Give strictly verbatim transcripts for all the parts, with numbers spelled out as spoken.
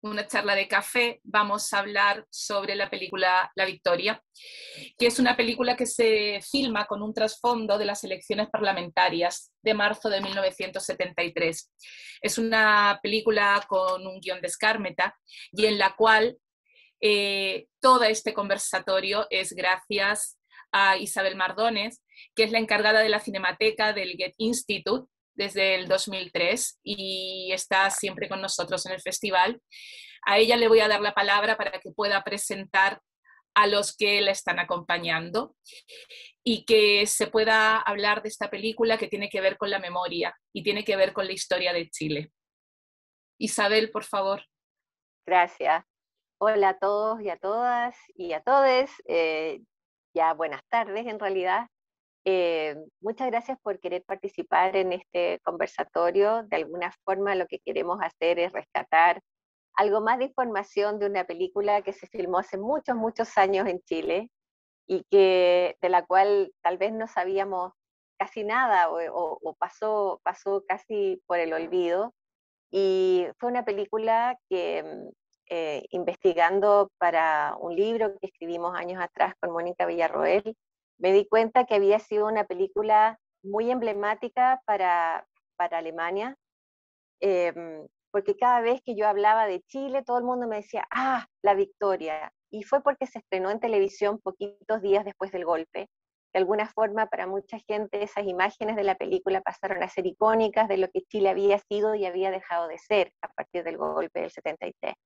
una charla de café, vamos a hablar sobre la película La Victoria, que es una película que se filma con un trasfondo de las elecciones parlamentarias de marzo de mil novecientos setenta y tres. Es una película con un guión de Skármeta y en la cual eh, todo este conversatorio es gracias a Isabel Mardones, que es la encargada de la Cinemateca del Goethe Institut desde el dos mil tres y está siempre con nosotros en el festival. A ella le voy a dar la palabra para que pueda presentar a los que la están acompañando y que se pueda hablar de esta película que tiene que ver con la memoria y tiene que ver con la historia de Chile. Isabel, por favor. Gracias. Hola a todos y a todas y a todes. Eh, ya buenas tardes en realidad. Eh, muchas gracias por querer participar en este conversatorio. De alguna forma lo que queremos hacer es rescatar algo más de información de una película que se filmó hace muchos, muchos años en Chile y que, de la cual tal vez no sabíamos casi nada o, o, o pasó, pasó casi por el olvido. Y fue una película que, eh, investigando para un libro que escribimos años atrás con Mónica Villarroel, me di cuenta que había sido una película muy emblemática para, para Alemania, eh, porque cada vez que yo hablaba de Chile, todo el mundo me decía, ah, La Victoria. Y fue porque se estrenó en televisión poquitos días después del golpe. De alguna forma, para mucha gente, esas imágenes de la película pasaron a ser icónicas de lo que Chile había sido y había dejado de ser a partir del golpe del setenta y tres.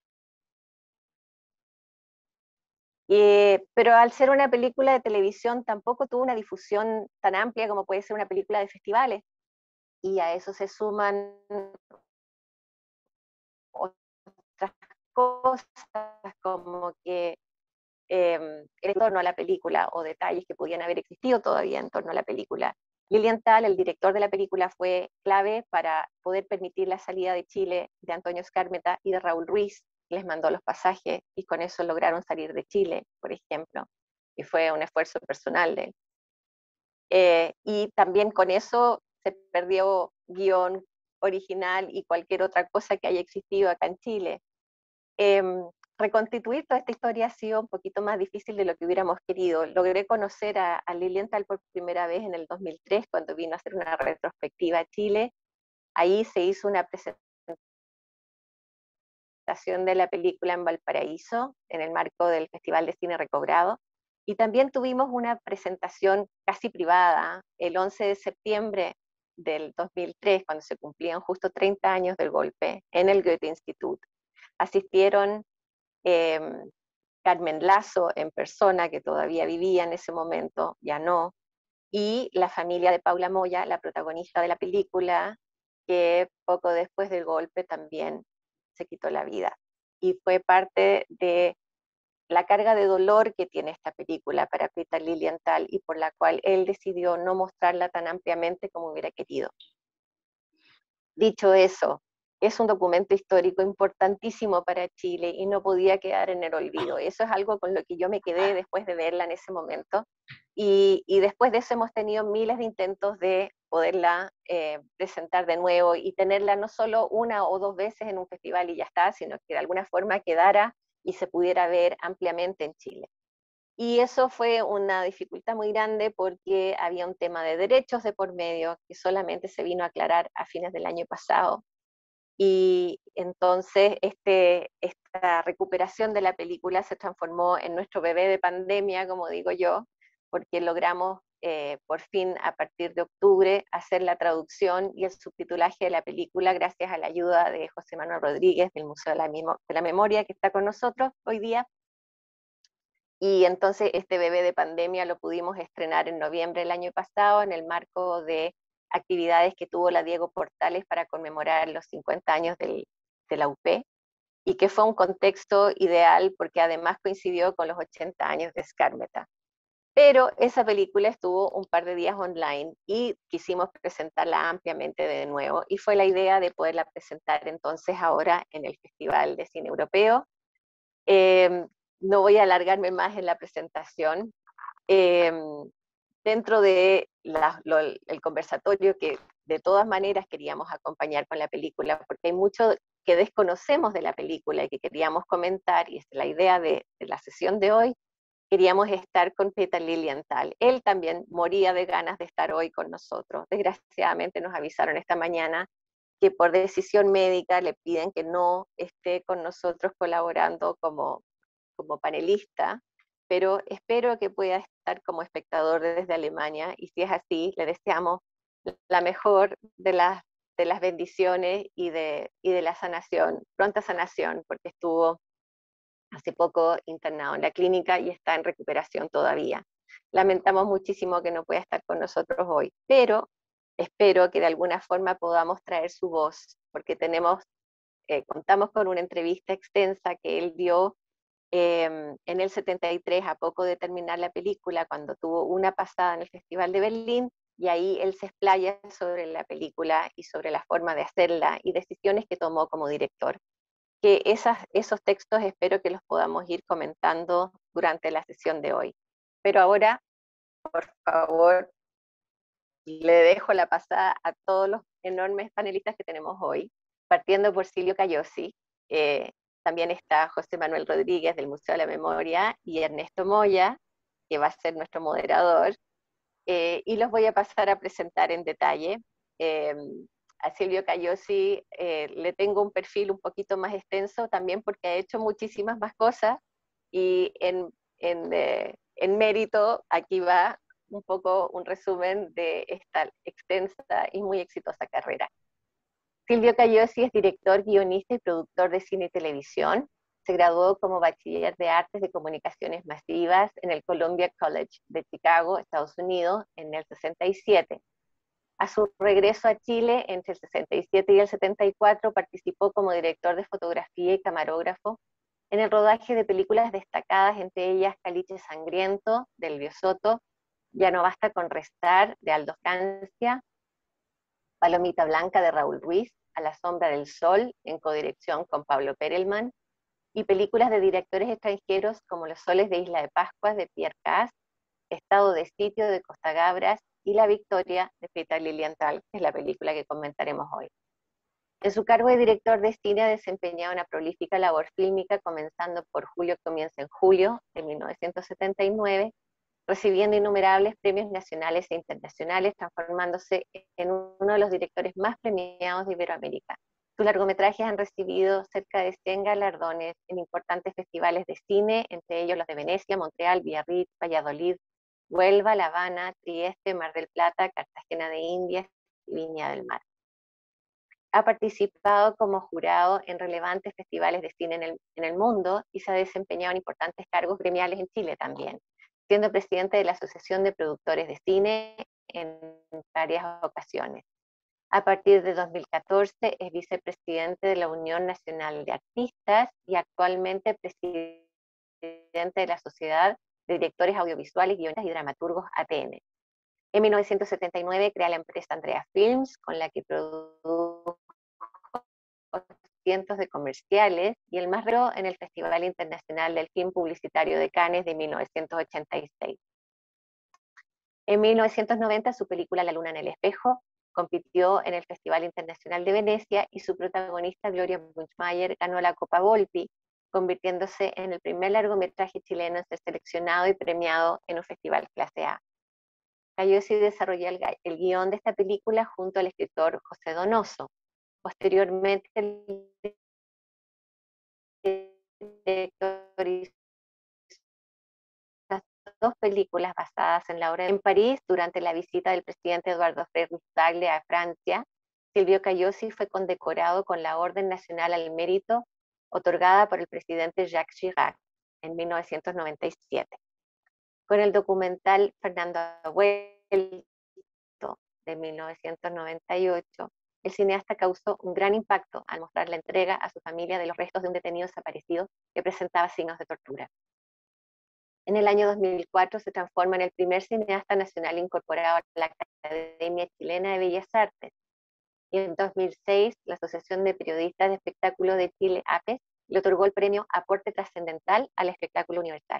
Eh, pero al ser una película de televisión tampoco tuvo una difusión tan amplia como puede ser una película de festivales. Y a eso se suman otras cosas como que eh, en torno a la película o detalles que podían haber existido todavía en torno a la película. Lilienthal, el director de la película, fue clave para poder permitir la salida de Chile de Antonio Skármeta y de Raúl Ruiz, que les mandó los pasajes y con eso lograron salir de Chile, por ejemplo, y fue un esfuerzo personal de él. Eh, y también con eso se perdió guión original y cualquier otra cosa que haya existido acá en Chile. Eh, reconstituir toda esta historia ha sido un poquito más difícil de lo que hubiéramos querido. Logré conocer a, a Lilienthal por primera vez en el dos mil tres, cuando vino a hacer una retrospectiva a Chile. Ahí se hizo una presentación de la película en Valparaíso, en el marco del Festival de Cine Recobrado. Y también tuvimos una presentación casi privada el once de septiembre del dos mil tres, cuando se cumplían justo treinta años del golpe, en el Goethe Institut. Asistieron eh, Carmen Lazo en persona, que todavía vivía en ese momento, ya no, y la familia de Paula Moya, la protagonista de la película, que poco después del golpe también se quitó la vida. Y fue parte de la carga de dolor que tiene esta película para Peter Lilienthal y por la cual él decidió no mostrarla tan ampliamente como hubiera querido. Dicho eso, es un documento histórico importantísimo para Chile y no podía quedar en el olvido. Eso es algo con lo que yo me quedé después de verla en ese momento. Y, y después de eso hemos tenido miles de intentos de poderla eh, presentar de nuevo y tenerla no solo una o dos veces en un festival y ya está, sino que de alguna forma quedara y se pudiera ver ampliamente en Chile. Y eso fue una dificultad muy grande porque había un tema de derechos de por medio que solamente se vino a aclarar a fines del año pasado. Y entonces este, esta recuperación de la película se transformó en nuestro bebé de pandemia, como digo yo, porque logramos eh, por fin a partir de octubre hacer la traducción y el subtitulaje de la película gracias a la ayuda de José Manuel Rodríguez del Museo de la, Mimo, de la Memoria, que está con nosotros hoy día. Y entonces este bebé de pandemia lo pudimos estrenar en noviembre del año pasado en el marco de actividades que tuvo la Diego Portales para conmemorar los cincuenta años del, de la U P, y que fue un contexto ideal porque además coincidió con los ochenta años de Skármeta. Pero esa película estuvo un par de días online y quisimos presentarla ampliamente de nuevo, y fue la idea de poderla presentar entonces ahora en el Festival de Cine Europeo. Eh, no voy a alargarme más en la presentación. Eh, dentro de la, lo, el conversatorio que de todas maneras queríamos acompañar con la película, porque hay mucho que desconocemos de la película y que queríamos comentar, y es la idea de, de la sesión de hoy, queríamos estar con Peter Lilienthal. Él también moría de ganas de estar hoy con nosotros. Desgraciadamente nos avisaron esta mañana que por decisión médica le piden que no esté con nosotros colaborando como, como panelista, pero espero que pueda estar como espectador desde Alemania, y si es así, le deseamos la mejor de las, de las bendiciones y de, y de la sanación, pronta sanación, porque estuvo hace poco internado en la clínica y está en recuperación todavía. Lamentamos muchísimo que no pueda estar con nosotros hoy, pero espero que de alguna forma podamos traer su voz, porque tenemos, eh, contamos con una entrevista extensa que él dio eh, en el setenta y tres, a poco de terminar la película, cuando tuvo una pasada en el Festival de Berlín, y ahí él se explaya sobre la película y sobre la forma de hacerla y decisiones que tomó como director. Que esas, esos textos espero que los podamos ir comentando durante la sesión de hoy. Pero ahora, por favor, le dejo la pasada a todos los enormes panelistas que tenemos hoy, partiendo por Silvio Cayosi. Eh, también está José Manuel Rodríguez del Museo de la Memoria y Ernesto Moya, que va a ser nuestro moderador, eh, y los voy a pasar a presentar en detalle. Eh, a Silvio Cayosi eh, le tengo un perfil un poquito más extenso también porque ha hecho muchísimas más cosas, y en, en, eh, en mérito aquí va un poco un resumen de esta extensa y muy exitosa carrera. Silvio Cayosi es director, guionista y productor de cine y televisión. Se graduó como bachiller de artes de comunicaciones masivas en el Columbia College de Chicago, Estados Unidos, en el sesenta y siete. A su regreso a Chile, entre el sesenta y siete y el setenta y cuatro, participó como director de fotografía y camarógrafo en el rodaje de películas destacadas, entre ellas Caliche Sangriento, de Elvio Soto, Ya no basta con restar, de Aldo Francia, Palomita Blanca, de Raúl Ruiz, A la sombra del sol, en codirección con Pablo Perelman, y películas de directores extranjeros como Los soles de Isla de Pascua, de Pierre Cas, Estado de sitio, de Costa Gabras, y La victoria, de Peter Lilienthal, que es la película que comentaremos hoy. En su cargo de director de cine ha desempeñado una prolífica labor fílmica, comenzando por Julio comienza en julio de mil novecientos setenta y nueve, recibiendo innumerables premios nacionales e internacionales, transformándose en uno de los directores más premiados de Iberoamérica. Sus largometrajes han recibido cerca de cien galardones en importantes festivales de cine, entre ellos los de Venecia, Montreal, Biarritz, Valladolid, Huelva, La Habana, Trieste, Mar del Plata, Cartagena de Indias y Viña del Mar. Ha participado como jurado en relevantes festivales de cine en el, en el mundo, y se ha desempeñado en importantes cargos gremiales en Chile también, siendo presidente de la Asociación de Productores de Cine en varias ocasiones. A partir de dos mil catorce es vicepresidente de la Unión Nacional de Artistas y actualmente presidente de la Sociedad de Directores Audiovisuales, Guionistas y Dramaturgos A T N. En mil novecientos setenta y nueve crea la empresa Andrea Films, con la que produjo cientos de comerciales, y el más raro en el Festival Internacional del Film Publicitario de Cannes de mil novecientos ochenta y seis. En mil novecientos noventa su película La luna en el espejo compitió en el Festival Internacional de Venecia, y su protagonista Gloria Bunchmeyer ganó la Copa Volpi, convirtiéndose en el primer largometraje chileno en ser seleccionado y premiado en un festival clase A. Cayosi desarrolló el, el guión de esta película junto al escritor José Donoso. Posteriormente, el director hizo dos películas basadas en la obra. En París, durante la visita del presidente Eduardo Frei Ruiz-Tagle a Francia, Silvio Cayosi fue condecorado con la Orden Nacional al Mérito, otorgada por el presidente Jacques Chirac en mil novecientos noventa y siete. Con el documental Fernando Abuelo de mil novecientos noventa y ocho, el cineasta causó un gran impacto al mostrar la entrega a su familia de los restos de un detenido desaparecido que presentaba signos de tortura. En el año dos mil cuatro se transforma en el primer cineasta nacional incorporado a la Academia Chilena de Bellas Artes. Y en dos mil seis, la Asociación de Periodistas de Espectáculo de Chile, A P E S, le otorgó el premio Aporte Trascendental al Espectáculo Universal.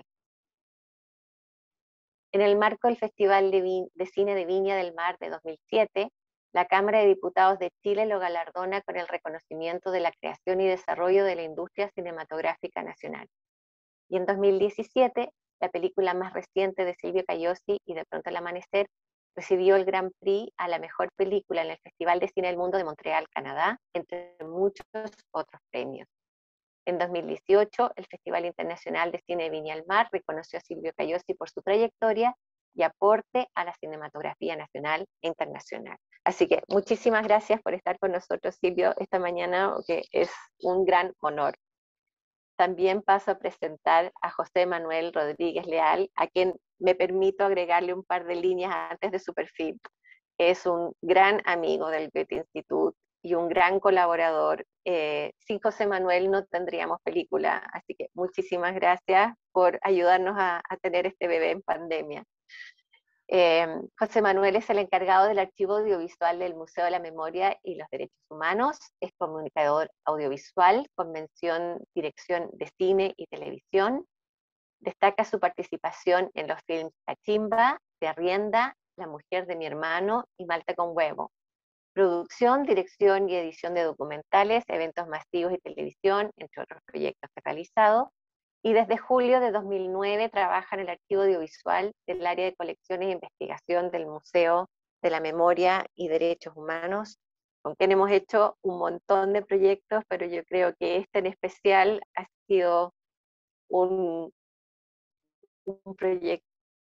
En el marco del Festival de, de Cine de Viña del Mar de dos mil siete, La Cámara de Diputados de Chile lo galardona con el reconocimiento de la creación y desarrollo de la industria cinematográfica nacional. Y en dos mil diecisiete, la película más reciente de Silvio Cayosi, Y de pronto el amanecer, recibió el Grand Prix a la mejor película en el Festival de Cine del Mundo de Montreal, Canadá, entre muchos otros premios. En dos mil dieciocho, el Festival Internacional de Cine de Viña del Mar reconoció a Silvio Cayosi por su trayectoria y aporte a la cinematografía nacional e internacional. Así que muchísimas gracias por estar con nosotros, Silvio, esta mañana, que es un gran honor. También paso a presentar a José Manuel Rodríguez Leal, a quien me permito agregarle un par de líneas antes de su perfil. Es un gran amigo del Goethe Institut y un gran colaborador. Eh, sin José Manuel no tendríamos película, así que muchísimas gracias por ayudarnos a, a tener este bebé en pandemia. Eh, José Manuel es el encargado del archivo audiovisual del Museo de la Memoria y los Derechos Humanos, es comunicador audiovisual con mención dirección de cine y televisión. Destaca su participación en los films Cachimba, De Arrienda, La mujer de mi hermano y Malta con huevo. Producción, dirección y edición de documentales, eventos masivos y televisión, entre otros proyectos que ha realizado. Y desde julio de dos mil nueve trabaja en el archivo audiovisual del área de colecciones e investigación del Museo de la Memoria y Derechos Humanos, con quien hemos hecho un montón de proyectos, pero yo creo que este en especial ha sido un, un proyecto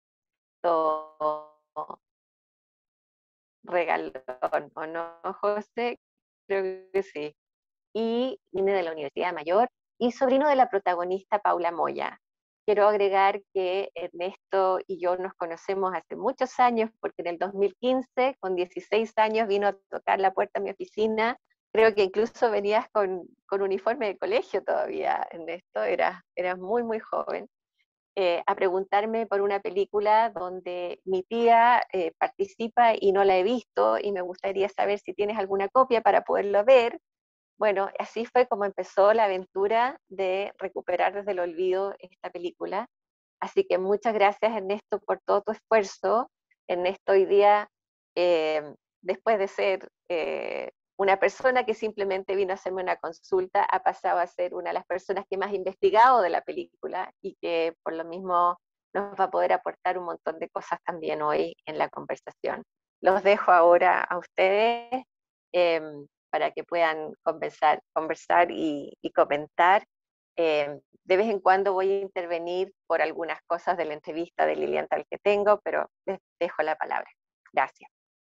regalón, ¿o no, José? Creo que sí. Y viene de la Universidad Mayor y sobrino de la protagonista Paula Moya. Quiero agregar que Ernesto y yo nos conocemos hace muchos años, porque en el dos mil quince, con dieciséis años, vino a tocar la puerta de mi oficina. Creo que incluso venías con, con uniforme de colegio todavía, Ernesto, eras, eras muy, muy joven. Eh, a preguntarme por una película donde mi tía eh, participa y no la he visto, y me gustaría saber si tienes alguna copia para poderlo ver. Bueno, así fue como empezó la aventura de recuperar desde el olvido esta película. Así que muchas gracias, Ernesto, por todo tu esfuerzo. Ernesto hoy día, eh, después de ser eh, una persona que simplemente vino a hacerme una consulta, ha pasado a ser una de las personas que más ha investigado de la película y que por lo mismo nos va a poder aportar un montón de cosas también hoy en la conversación. Los dejo ahora a ustedes eh, para que puedan conversar, conversar y, y comentar. Eh, de vez en cuando voy a intervenir por algunas cosas de la entrevista de Lilian Tal que tengo, pero les dejo la palabra. Gracias.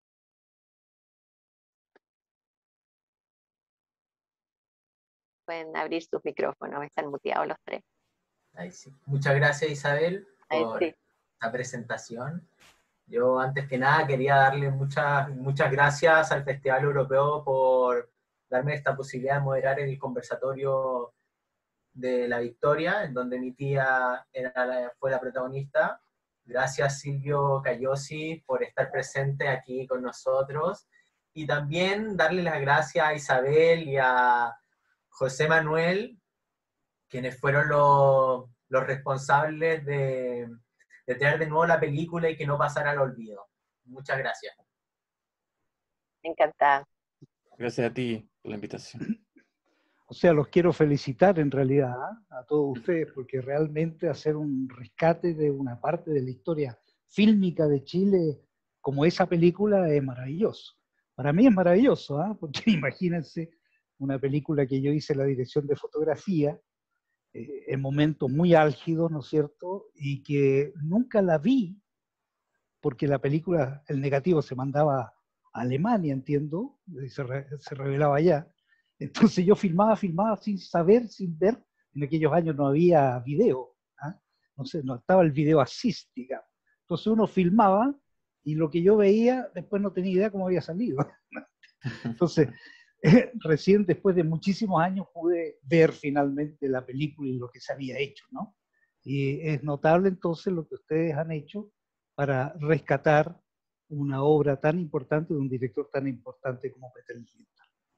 Pueden abrir sus micrófonos, están muteados los tres. Ahí sí. Muchas gracias, Isabel, por sí. la presentación. Yo antes que nada quería darle muchas, muchas gracias al Festival Europeo por darme esta posibilidad de moderar el conversatorio de La Victoria, en donde mi tía era la, fue la protagonista. Gracias, Silvio Cayosi, por estar presente aquí con nosotros. Y también darle las gracias a Isabel y a José Manuel, quienes fueron los, los responsables de, de traer de nuevo la película y que no pasara al olvido. Muchas gracias. Encantada. Gracias a ti por la invitación. O sea, los quiero felicitar en realidad a todos ustedes, porque realmente hacer un rescate de una parte de la historia fílmica de Chile como esa película es maravilloso. Para mí es maravilloso, ¿eh? Porque imagínense una película que yo hice la dirección de fotografía, eh, en momentos muy álgidos, ¿no es cierto? Y que nunca la vi, porque la película, el negativo se mandaba a Alemania, entiendo, y se, re, se revelaba allá. Entonces yo filmaba, filmaba sin saber, sin ver. En aquellos años no había video, ¿eh? No sé, no estaba el video assist, digamos. Entonces uno filmaba y lo que yo veía después no tenía idea cómo había salido. Entonces, eh, recién después de muchísimos años pude ver finalmente la película y lo que se había hecho, ¿no? Y es notable entonces lo que ustedes han hecho para rescatar una obra tan importante de un director tan importante como Peter Lindbergh.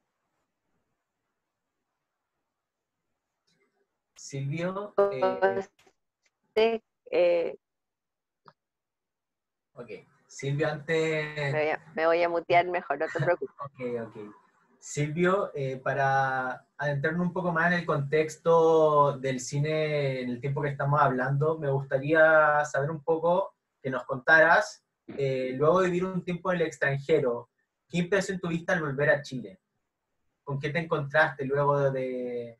Silvio, eh, eh, eh, ok. Silvio, Me antes... voy a, me voy a mutear mejor, no te preocupes. Ok, ok. Silvio, eh, para adentrarnos un poco más en el contexto del cine en el tiempo que estamos hablando, me gustaría saber un poco, que nos contaras, eh, luego de vivir un tiempo en el extranjero, ¿qué impresión tuviste al volver a Chile? ¿Con qué te encontraste luego de...?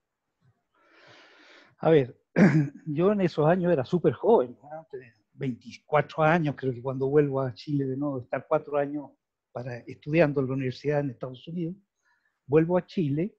A ver, yo en esos años era súper joven, ¿no? Tenía veinticuatro años, creo que cuando vuelvo a Chile de nuevo, estar cuatro años para, estudiando en la universidad en Estados Unidos, vuelvo a Chile,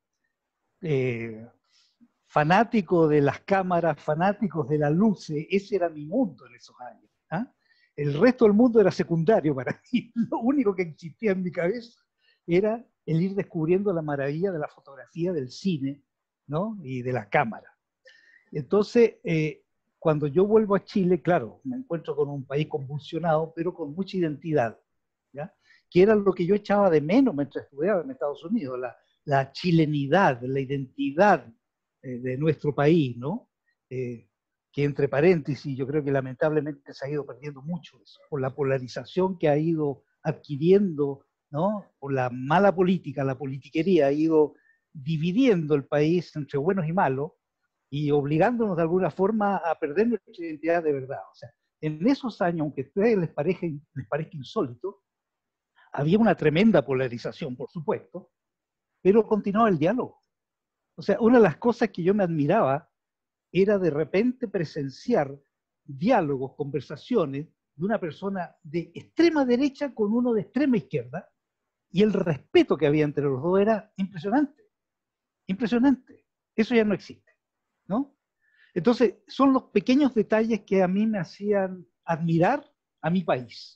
eh, fanático de las cámaras, fanáticos de las luces, ese era mi mundo en esos años. ¿Ah? El resto del mundo era secundario para mí, lo único que existía en mi cabeza era el ir descubriendo la maravilla de la fotografía, del cine, ¿no? Y de la cámara. Entonces, eh, cuando yo vuelvo a Chile, claro, me encuentro con un país convulsionado, pero con mucha identidad, ¿ya? Que era lo que yo echaba de menos mientras estudiaba en Estados Unidos, la, la chilenidad, la identidad eh, de nuestro país, ¿no? Eh, que entre paréntesis, yo creo que lamentablemente se ha ido perdiendo mucho eso, por la polarización que ha ido adquiriendo, ¿no? Por la mala política, la politiquería ha ido dividiendo el país entre buenos y malos, y obligándonos de alguna forma a perder nuestra identidad de verdad. O sea, en esos años, aunque a ustedes les parezca, les parezca insólito, había una tremenda polarización, por supuesto, pero continuaba el diálogo. O sea, una de las cosas que yo me admiraba era de repente presenciar diálogos, conversaciones de una persona de extrema derecha con uno de extrema izquierda, y el respeto que había entre los dos era impresionante, impresionante. Eso ya no existe, ¿no? Entonces, son los pequeños detalles que a mí me hacían admirar a mi país.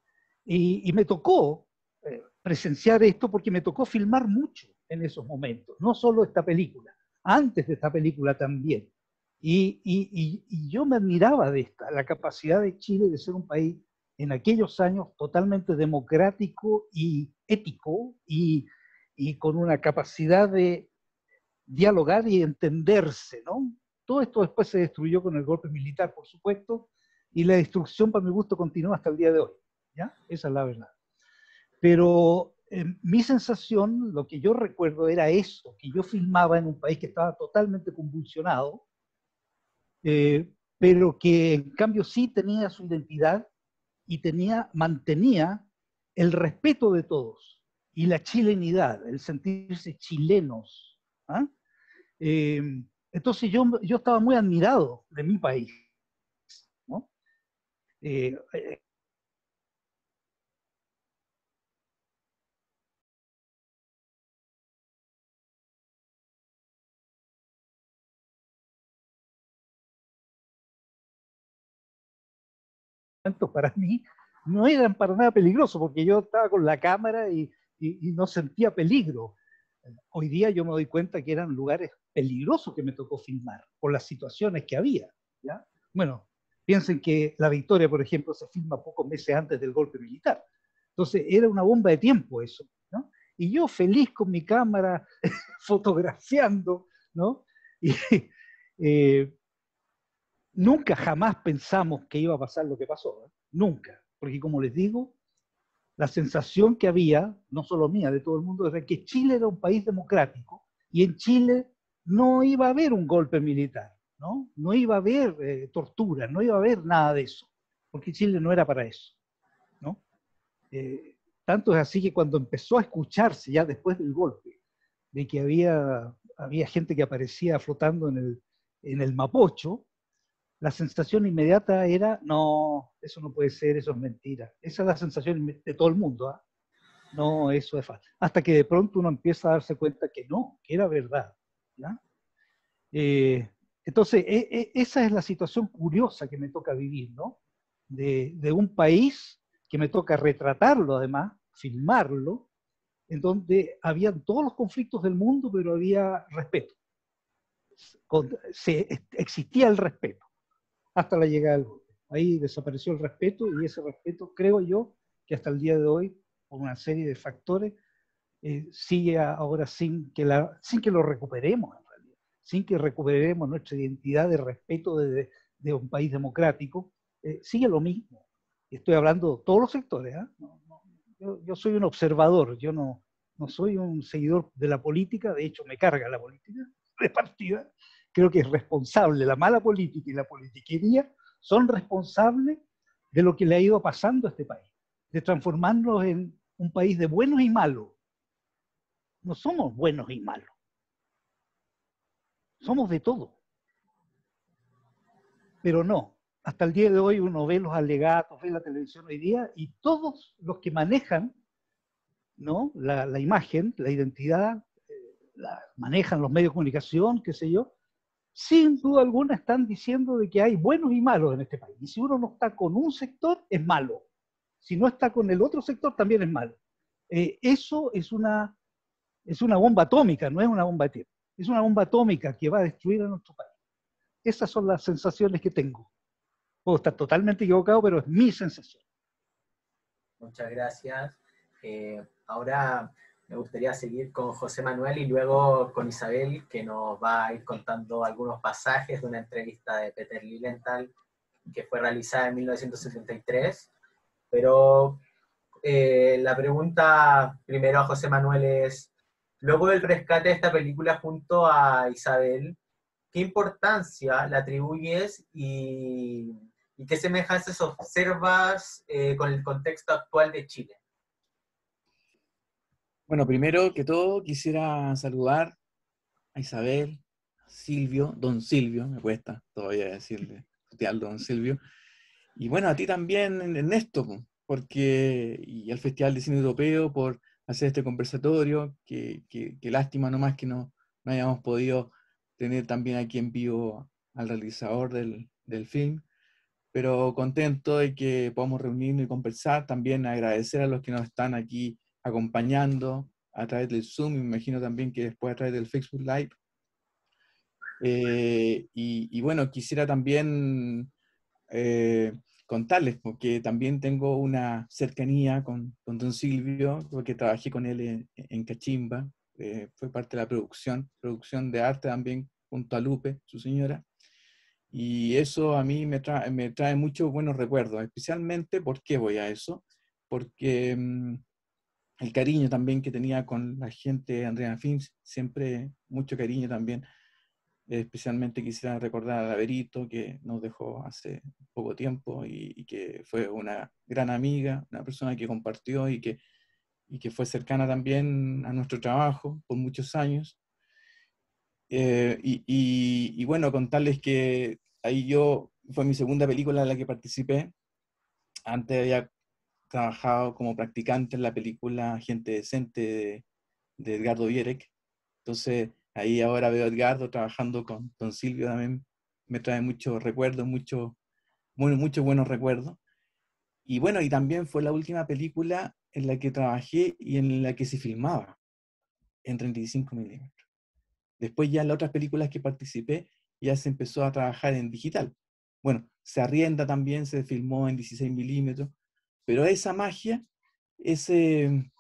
Y, y me tocó eh, presenciar esto porque me tocó filmar mucho en esos momentos, no solo esta película, antes de esta película también. Y, y, y, y yo me admiraba de esta, la capacidad de Chile de ser un país en aquellos años totalmente democrático y ético y, y con una capacidad de dialogar y entenderse, ¿no? Todo esto después se destruyó con el golpe militar, por supuesto, y la destrucción, para mi gusto, continúa hasta el día de hoy, ¿ya? Esa es la verdad. Pero eh, mi sensación, lo que yo recuerdo era eso, que yo filmaba en un país que estaba totalmente convulsionado, eh, pero que en cambio sí tenía su identidad y tenía, mantenía el respeto de todos y la chilenidad, el sentirse chilenos, ¿ah? Eh, entonces yo, yo estaba muy admirado de mi país, ¿no? Eh, eh, para mí no eran para nada peligrosos, porque yo estaba con la cámara y, y, y no sentía peligro. Hoy día yo me doy cuenta que eran lugares peligrosos que me tocó filmar, por las situaciones que había, ¿ya? Bueno, piensen que La Victoria, por ejemplo, se filma pocos meses antes del golpe militar. Entonces era una bomba de tiempo eso, ¿no? Y yo feliz con mi cámara, fotografiando, ¿no? Y, eh, nunca jamás pensamos que iba a pasar lo que pasó, ¿eh? Nunca, porque como les digo, la sensación que había, no solo mía, de todo el mundo, era que Chile era un país democrático y en Chile no iba a haber un golpe militar, ¿no? No iba a haber eh, tortura, no iba a haber nada de eso, porque Chile no era para eso, ¿no? Eh, tanto es así que cuando empezó a escucharse, ya después del golpe, de que había, había gente que aparecía flotando en el, en el Mapocho, la sensación inmediata era, no, eso no puede ser, eso es mentira. Esa es la sensación de todo el mundo, ¿eh? No, eso es falso. Hasta que de pronto uno empieza a darse cuenta que no, que era verdad, ¿ya? Eh, entonces, e, e, esa es la situación curiosa que me toca vivir, ¿no? De, de un país que me toca retratarlo, además, filmarlo, en donde habían todos los conflictos del mundo, pero había respeto. Con, se, existía el respeto hasta la llegada del golpe. Ahí desapareció el respeto y ese respeto, creo yo, que hasta el día de hoy, por una serie de factores, eh, sigue ahora sin que, la, sin que lo recuperemos, en realidad, sin que recuperemos nuestra identidad de respeto de, de un país democrático, eh, sigue lo mismo. y estoy hablando de todos los sectores, ¿eh? no, no, yo, yo soy un observador, yo no, no soy un seguidor de la política, de hecho me carga la política de partida, creo que es responsable, la mala política y la politiquería son responsables de lo que le ha ido pasando a este país, de transformarnos en un país de buenos y malos. No somos buenos y malos, somos de todo. Pero no, hasta el día de hoy uno ve los alegatos, ve la televisión hoy día, y todos los que manejan, ¿no?, la, la imagen, la identidad, eh, la, manejan los medios de comunicación, qué sé yo, sin duda alguna están diciendo de que hay buenos y malos en este país. Y si uno no está con un sector, es malo. Si no está con el otro sector, también es malo. Eh, eso es una, es una bomba atómica, no es una bomba de tiempo. Es una bomba atómica que va a destruir a nuestro país. Esas son las sensaciones que tengo. Puedo estar totalmente equivocado, pero es mi sensación. Muchas gracias. Eh, ahora me gustaría seguir con José Manuel y luego con Isabel, que nos va a ir contando algunos pasajes de una entrevista de Peter Lilienthal que fue realizada en mil novecientos setenta y tres. Pero eh, la pregunta primero a José Manuel es, luego del rescate de esta película junto a Isabel, ¿qué importancia le atribuyes y, y qué semejanzas observas eh, con el contexto actual de Chile? Bueno, primero que todo quisiera saludar a Isabel, a Silvio, don Silvio, me cuesta todavía decirle, al don Silvio, y bueno, a ti también, Ernesto, porque, y al Festival de Cine Europeo por hacer este conversatorio, que, que, que lástima nomás que no, no hayamos podido tener también aquí en vivo al realizador del, del film, pero contento de que podamos reunirnos y conversar, también agradecer a los que nos están aquí acompañando a través del Zoom, me imagino también que después a través del Facebook Live. Eh, y, y bueno, quisiera también eh, contarles, porque también tengo una cercanía con, con don Silvio, porque trabajé con él en, en Cachimba, eh, fue parte de la producción, producción de arte también, junto a Lupe, su señora. Y eso a mí me trae, me trae muchos buenos recuerdos, especialmente, ¿por qué voy a eso? Porque mmm, el cariño también que tenía con la gente de Andrea Films, siempre mucho cariño también. Especialmente quisiera recordar a Laverito, que nos dejó hace poco tiempo y, y que fue una gran amiga, una persona que compartió y que, y que fue cercana también a nuestro trabajo por muchos años. Eh, y, y, y bueno, contarles que ahí yo, fue mi segunda película en la que participé. Antes había trabajado como practicante en la película Gente Decente de, de Edgardo Vierek. Entonces, ahí ahora veo a Edgardo trabajando con don Silvio también. Me trae muchos recuerdos, muchos muy, muchos buenos recuerdos. Y bueno, y también fue la última película en la que trabajé y en la que se filmaba en treinta y cinco milímetros. Después ya en las otras películas que participé ya se empezó a trabajar en digital. Bueno, Se Arrienda también se filmó en dieciséis milímetros, pero esa magia, ese,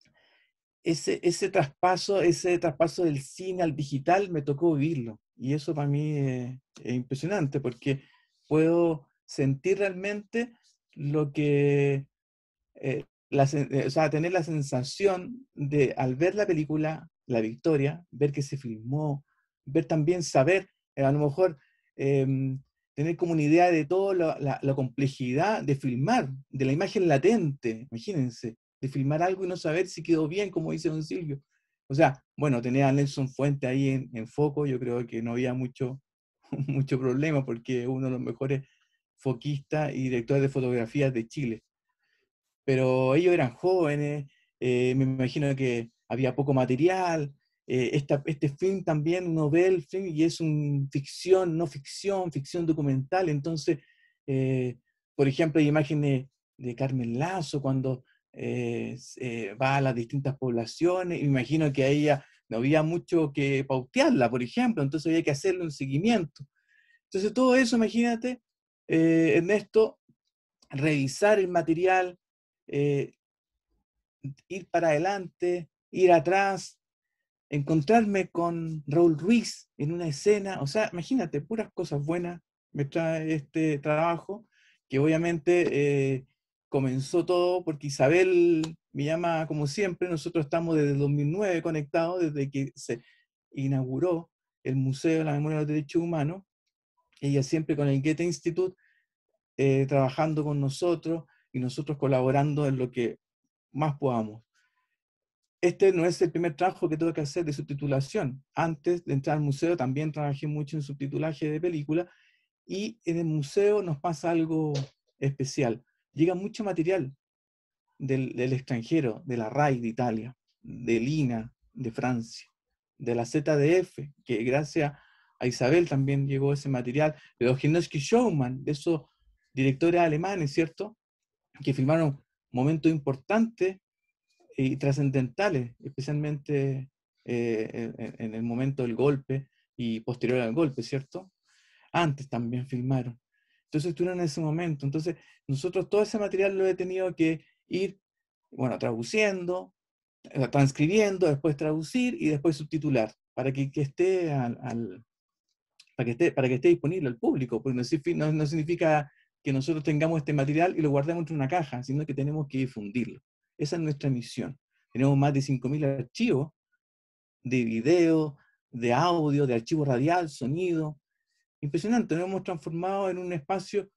ese, ese traspaso, ese traspaso del cine al digital me tocó vivirlo. Y eso para mí es, es impresionante porque puedo sentir realmente lo que, eh, la, eh, o sea, tener la sensación de al ver la película La Victoria, ver que se filmó, ver también, saber, eh, a lo mejor eh, tener como una idea de toda la, la, la complejidad de filmar, de la imagen latente, imagínense, de filmar algo y no saber si quedó bien, como dice don Silvio. O sea, bueno, tener a Nelson Fuente ahí en, en foco, yo creo que no había mucho, mucho problema, porque es uno de los mejores foquistas y directores de fotografías de Chile. Pero ellos eran jóvenes, eh, me imagino que había poco material, eh, esta, este film también, uno ve el film y es un ficción, no ficción, ficción documental, entonces, eh, por ejemplo, hay imágenes de Carmen Lazo cuando eh, eh, va a las distintas poblaciones, me imagino que a ella no había mucho que pautearla, por ejemplo, entonces había que hacerle un seguimiento. Entonces todo eso, imagínate, eh, Ernesto, revisar el material, eh, ir para adelante, ir atrás, encontrarme con Raúl Ruiz en una escena, o sea, imagínate, puras cosas buenas me trae este trabajo, que obviamente eh, comenzó todo porque Isabel me llama como siempre. Nosotros estamos desde el dos mil nueve conectados, desde que se inauguró el Museo de la Memoria de los Derechos Humanos. Ella siempre con el Goethe Institut, eh, trabajando con nosotros y nosotros colaborando en lo que más podamos. Este no es el primer trabajo que tuve que hacer de subtitulación. Antes de entrar al museo también trabajé mucho en subtitulaje de películas, y en el museo nos pasa algo especial. Llega mucho material del, del extranjero, de la R A I de Italia, del I N A de Francia, de la Z D F, que gracias a Isabel también llegó ese material, de los Genowski Showman, de esos directores alemanes, ¿cierto?, que filmaron momentos importantes y trascendentales, especialmente eh, en, en el momento del golpe y posterior al golpe, ¿cierto? Antes también filmaron. Entonces estuvieron en ese momento. Entonces nosotros todo ese material lo he tenido que ir, bueno, traduciendo, transcribiendo, después traducir y después subtitular, para que, que esté al, al, para que esté, para que esté disponible al público, porque no, no, no significa que nosotros tengamos este material y lo guardemos en una caja, sino que tenemos que difundirlo. Esa es nuestra misión. Tenemos más de cinco mil archivos de video, de audio, de archivo radial, sonido. Impresionante, nos hemos transformado en un espacio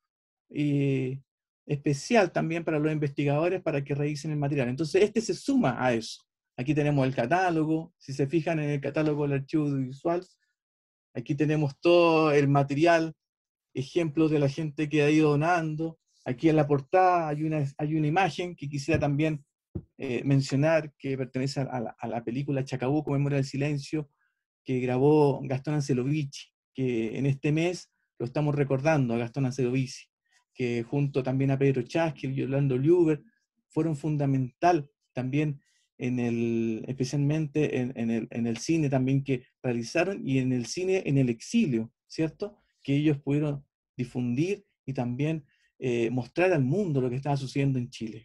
eh, especial también para los investigadores para que revisen el material. Entonces este se suma a eso. Aquí tenemos el catálogo, si se fijan en el catálogo del archivo audiovisual, aquí tenemos todo el material, ejemplos de la gente que ha ido donando. Aquí en la portada hay una, hay una imagen que quisiera también eh, mencionar, que pertenece a la, a la película Chacabuco, Memoria del Silencio, que grabó Gastón Ancelovici, que en este mes lo estamos recordando a Gastón Ancelovici, que junto también a Pedro Chasquil y Orlando Luber fueron fundamental también en el, especialmente en, en, el, en el cine también que realizaron, y en el cine en el exilio, ¿cierto?, que ellos pudieron difundir y también eh, mostrar al mundo lo que estaba sucediendo en Chile.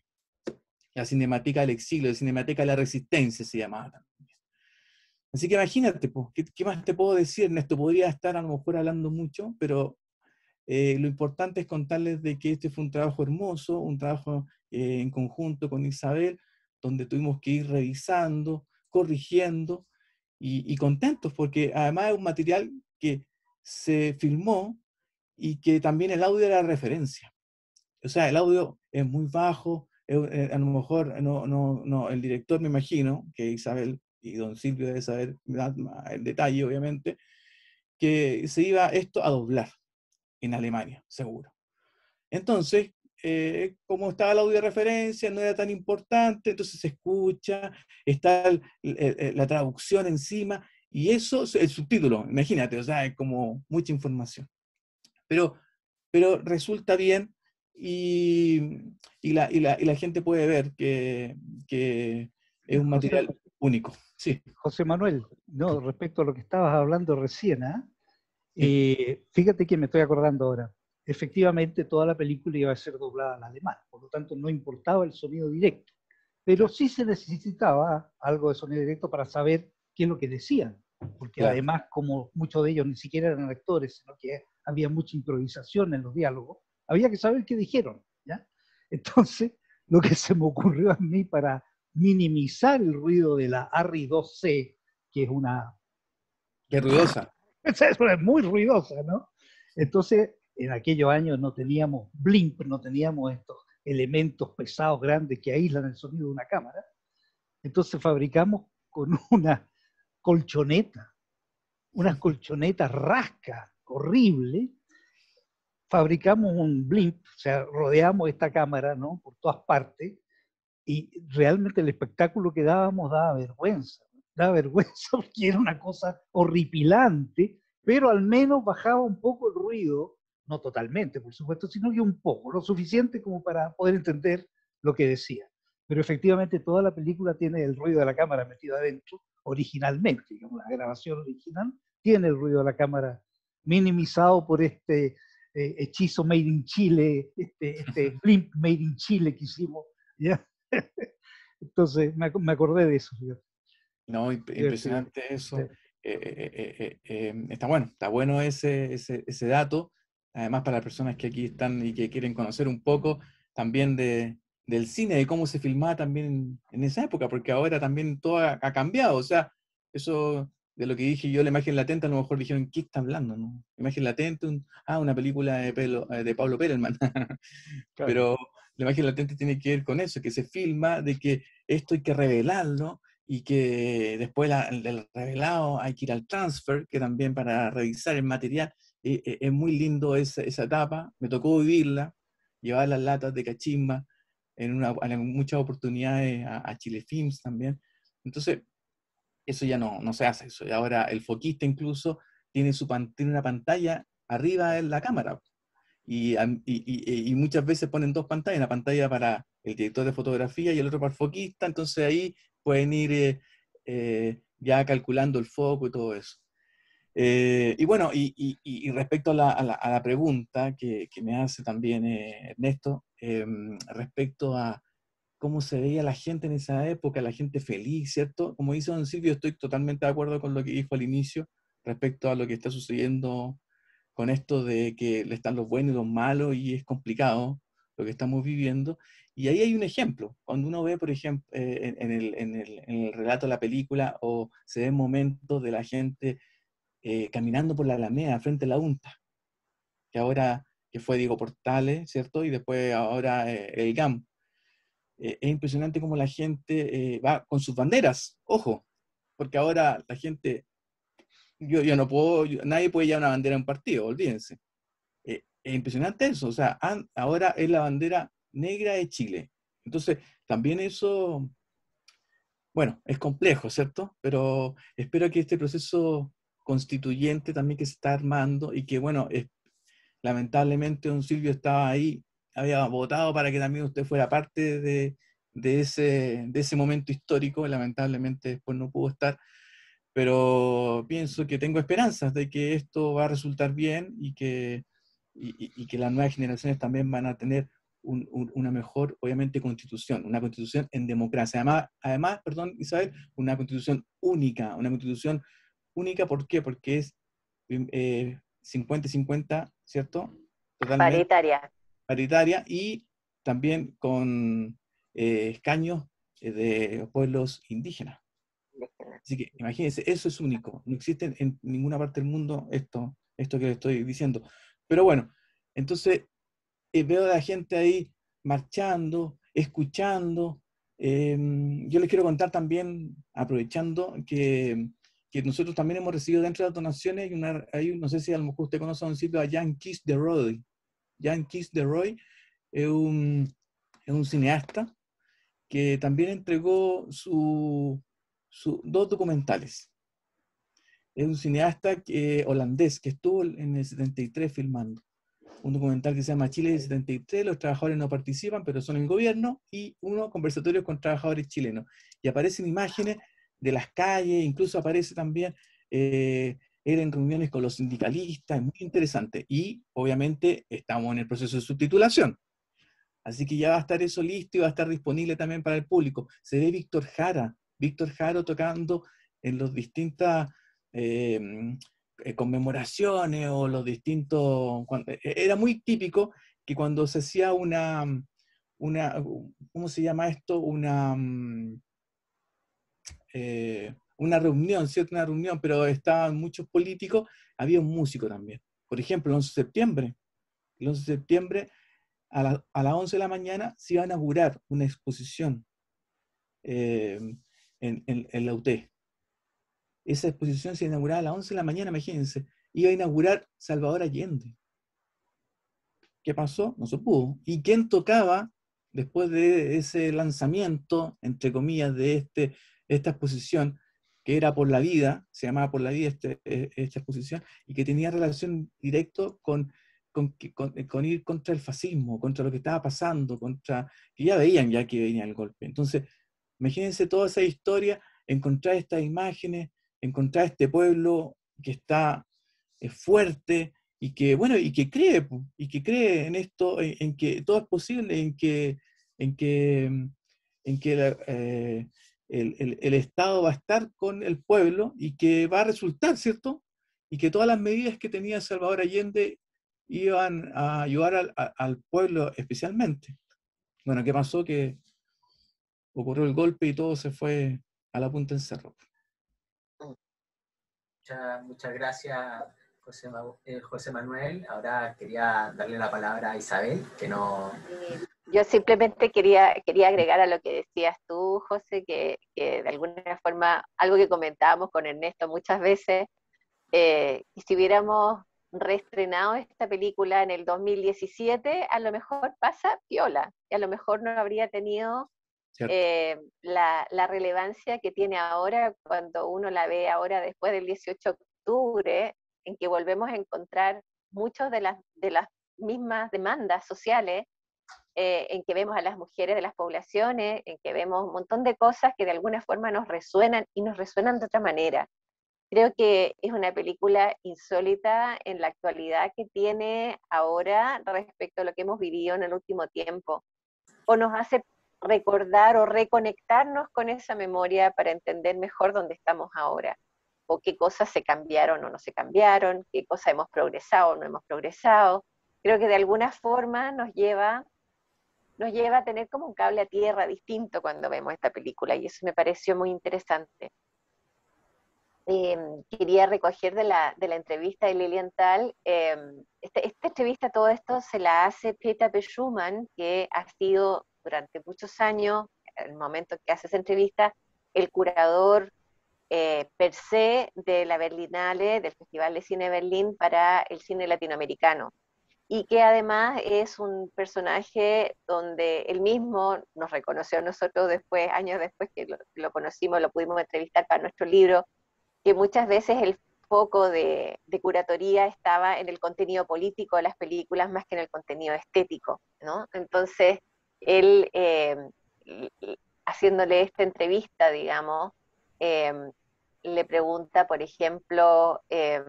La Cinemateca del Exilio, la Cinemateca de la Resistencia se llamaba también. Así que imagínate, pues, ¿qué, ¿qué más te puedo decir, Ernesto? Podría estar a lo mejor hablando mucho, pero eh, lo importante es contarles de que este fue un trabajo hermoso, un trabajo eh, en conjunto con Isabel, donde tuvimos que ir revisando, corrigiendo, y, y contentos, porque además es un material que se filmó y que también el audio era referencia. O sea, el audio es muy bajo, eh, a lo mejor no, no, no, el director, me imagino, que Isabel y don Silvio debe saber el detalle, obviamente, que se iba esto a doblar en Alemania, seguro. Entonces, eh, como estaba el audio de referencia, no era tan importante, entonces se escucha, está el, el, la traducción encima, y eso, el subtítulo, imagínate, o sea, es como mucha información. Pero, pero resulta bien, y, y, la, y, la, y la gente puede ver que, que es un material José, único. Sí. José Manuel, no, respecto a lo que estabas hablando recién, ¿eh? Eh, fíjate que me estoy acordando ahora. Efectivamente, toda la película iba a ser doblada al alemán, por lo tanto no importaba el sonido directo, pero sí se necesitaba algo de sonido directo para saber qué es lo que decían, porque claro, además, como muchos de ellos ni siquiera eran actores, sino que había mucha improvisación en los diálogos, había que saber qué dijeron, ¿ya? Entonces, lo que se me ocurrió a mí para minimizar el ruido de la A R R I dos C, que es una... ¡Qué ruidosa! Es muy ruidosa, ¿no? Entonces, en aquellos años no teníamos blimp, no teníamos estos elementos pesados grandes que aíslan el sonido de una cámara. Entonces fabricamos con una colchoneta, unas colchonetas rasca, horrible. Fabricamos un blimp, o sea, rodeamos esta cámara, ¿no?, por todas partes, y realmente el espectáculo que dábamos daba vergüenza. Daba vergüenza porque era una cosa horripilante, pero al menos bajaba un poco el ruido, no totalmente, por supuesto, sino que un poco, lo suficiente como para poder entender lo que decía. Pero efectivamente toda la película tiene el ruido de la cámara metido adentro, originalmente, digamos, la grabación original tiene el ruido de la cámara minimizado por este eh, hechizo made in Chile, este, este blimp made in Chile que hicimos, ¿ya? Entonces me, me acordé de eso, fíjate. No, impresionante eso. Sí. Eh, eh, eh, eh, está bueno, está bueno ese, ese, ese dato. Además, para las personas que aquí están y que quieren conocer un poco, también de, del cine, de cómo se filmaba también en, en esa época, porque ahora también todo ha, ha cambiado, o sea, eso de lo que dije yo, la imagen latente, a lo mejor dijeron, ¿qué está hablando? ¿No? Imagen latente, un- ah, una película de, Pelo- eh, de Pablo Perelman, Claro. pero la imagen latente tiene que ver con eso, que se filma, de que esto hay que revelarlo, y que después la- del revelado hay que ir al transfer, que también para revisar el material, eh, eh, es muy lindo esa, esa etapa, me tocó vivirla, llevar las latas de cachimba en, una, en muchas oportunidades a, a Chile Films también. Entonces, eso ya no, no se hace. Eso. Y ahora el foquista incluso tiene, su pan, tiene una pantalla arriba en la cámara. Y, y, y, y muchas veces ponen dos pantallas, una pantalla para el director de fotografía y el otro para el foquista, entonces ahí pueden ir eh, eh, ya calculando el foco y todo eso. Eh, y bueno, y, y, y respecto a la, a la, a la pregunta que, que, me hace también eh, Ernesto, eh, respecto a cómo se veía la gente en esa época, la gente feliz, ¿cierto? Como dice don Silvio, estoy totalmente de acuerdo con lo que dijo al inicio respecto a lo que está sucediendo con esto de que le están los buenos y los malos y es complicado lo que estamos viviendo. Y ahí hay un ejemplo. Cuando uno ve, por ejemplo, eh, en, en, el, en, el, en el relato de la película o se ven momentos de la gente eh, caminando por la Alameda frente a la UNTA, que ahora, que fue Diego Portales, ¿cierto? Y después ahora eh, el G A M. Eh, es impresionante cómo la gente eh, va con sus banderas, ojo, porque ahora la gente, yo, yo no puedo, yo- nadie puede llevar una bandera a un partido, olvídense. Eh, es impresionante eso, o sea, an- ahora es la bandera negra de Chile. Entonces, también eso, bueno, es complejo, ¿cierto? Pero espero que este proceso constituyente también que se está armando y que, bueno, es- lamentablemente don Silvio estaba ahí, había votado para que también usted fuera parte de, de ese, de ese momento histórico, lamentablemente después no pudo estar, pero pienso que tengo esperanzas de que esto va a resultar bien y que, y, y- y que las nuevas generaciones también van a tener un- un- una mejor, obviamente, constitución, una constitución en democracia. Además, además, perdón, Isabel, una constitución única, una constitución única, ¿por qué? Porque es eh, cincuenta y cincuenta, ¿cierto? Totalmente Paritaria. paritaria y también con eh, escaños eh, de pueblos indígenas. Así que imagínense, eso es único. No existe en ninguna parte del mundo esto, esto que le estoy diciendo. Pero bueno, entonces eh, veo a la gente ahí marchando, escuchando. Eh, yo les quiero contar también, aprovechando, que, que nosotros también hemos recibido dentro de las donaciones, una, hay un- no sé si a lo mejor usted conoce a un sitio, a Jan Kees de Roy. Jan Kees de Roy es un, es un cineasta que también entregó su, su- dos documentales. Es un cineasta que, holandés que estuvo en el setenta y tres filmando un documental que se llama Chile del setenta y tres, los trabajadores no participan, pero son el gobierno, y uno, conversatorios con trabajadores chilenos. Y aparecen imágenes de las calles, incluso aparece también eh, él en reuniones con los sindicalistas, es muy interesante. Y obviamente estamos en el proceso de subtitulación. Así que ya va a estar eso listo y va a estar disponible también para el público. Se ve Víctor Jara, Víctor Jara tocando en los distintas eh, eh, conmemoraciones o los distintos... Cuando, eh, era muy típico que cuando se hacía una, una ¿cómo se llama esto? Una, eh, una reunión, ¿cierto? Una reunión, pero estaban muchos políticos, había un músico también. Por ejemplo, el once de septiembre. El once de septiembre a, la, a las once de la mañana se iba a inaugurar una exposición eh, en, en, en la U T E. Esa exposición se inauguraba a las once de la mañana, imagínense. Iba a inaugurar Salvador Allende. ¿Qué pasó? No se pudo. ¿Y quién tocaba después de ese lanzamiento, entre comillas, de este, esta exposición, que era Por la Vida, se llamaba Por la Vida este, esta exposición, y que tenía relación directa con, con, con, con ir contra el fascismo, contra lo que estaba pasando, contra que ya veían ya que venía el golpe. Entonces, imagínense toda esa historia, encontrar estas imágenes, encontrar este pueblo que está eh, fuerte, y que, bueno, y que cree, y que cree en esto, en, en que todo es posible, en que, en que, en que la, eh, el, el, el Estado va a estar con el pueblo y que va a resultar, ¿cierto? Y que todas las medidas que tenía Salvador Allende iban a ayudar al, al pueblo especialmente. bueno, ¿qué pasó? Que ocurrió el golpe y todo se fue a la punta del cerro. Muchas, muchas gracias, José, eh, José Manuel. Ahora quería darle la palabra a Isabel, que no... Yo simplemente quería, quería agregar a lo que decías tú, José, que, que de alguna forma, algo que comentábamos con Ernesto muchas veces, eh, que si hubiéramos reestrenado esta película en el dos mil diecisiete, a lo mejor pasa piola, y a lo mejor no habría tenido eh, la, la relevancia que tiene ahora cuando uno la ve ahora después del dieciocho de octubre, en que volvemos a encontrar muchas de las, de las mismas demandas sociales, eh, en que vemos a las mujeres de las poblaciones, en que vemos un montón de cosas que de alguna forma nos resuenan y nos resuenan de otra manera. Creo que es una película insólita en la actualidad que tiene ahora respecto a lo que hemos vivido en el último tiempo, o nos hace recordar o reconectarnos con esa memoria para entender mejor dónde estamos ahora, o qué cosas se cambiaron o no se cambiaron, qué cosas hemos progresado o no hemos progresado. Creo que de alguna forma nos lleva, nos lleva a tener como un cable a tierra distinto cuando vemos esta película, y eso me pareció muy interesante. Eh, quería recoger de la, de la entrevista de Lilienthal, eh, este, esta entrevista, todo esto se la hace Peter B. Schumann, que ha sido durante muchos años, en el momento que hace esa entrevista, el curador eh, per se de la Berlinale, del Festival de Cine de Berlín para el cine latinoamericano, y que además es un personaje donde él mismo nos reconoció a nosotros después, años después que lo, lo conocimos, lo pudimos entrevistar para nuestro libro, que muchas veces el foco de, de curatoría estaba en el contenido político de las películas más que en el contenido estético, ¿no? Entonces, él, eh, haciéndole esta entrevista, digamos, eh, le pregunta, por ejemplo, eh,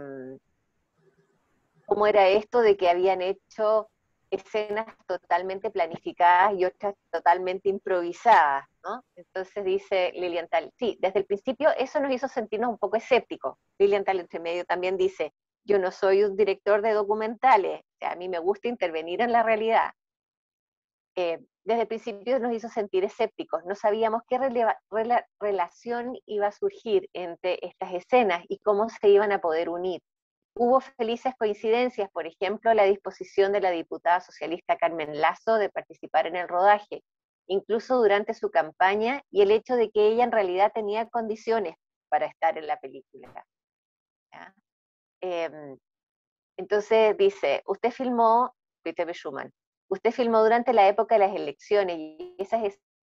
cómo era esto de que habían hecho escenas totalmente planificadas y otras totalmente improvisadas, ¿no? Entonces dice Lilienthal, sí, desde el principio eso nos hizo sentirnos un poco escépticos. Lilienthal entre medio también dice, yo no soy un director de documentales, o sea, a mí me gusta intervenir en la realidad. Eh, desde el principio nos hizo sentir escépticos, no sabíamos qué releva, rela, relación iba a surgir entre estas escenas y cómo se iban a poder unir. Hubo felices coincidencias, por ejemplo, la disposición de la diputada socialista Carmen Lazo de participar en el rodaje, incluso durante su campaña, y el hecho de que ella en realidad tenía condiciones para estar en la película. Eh, entonces dice, usted filmó, Peter B. Schumann, usted filmó durante la época de las elecciones, y esas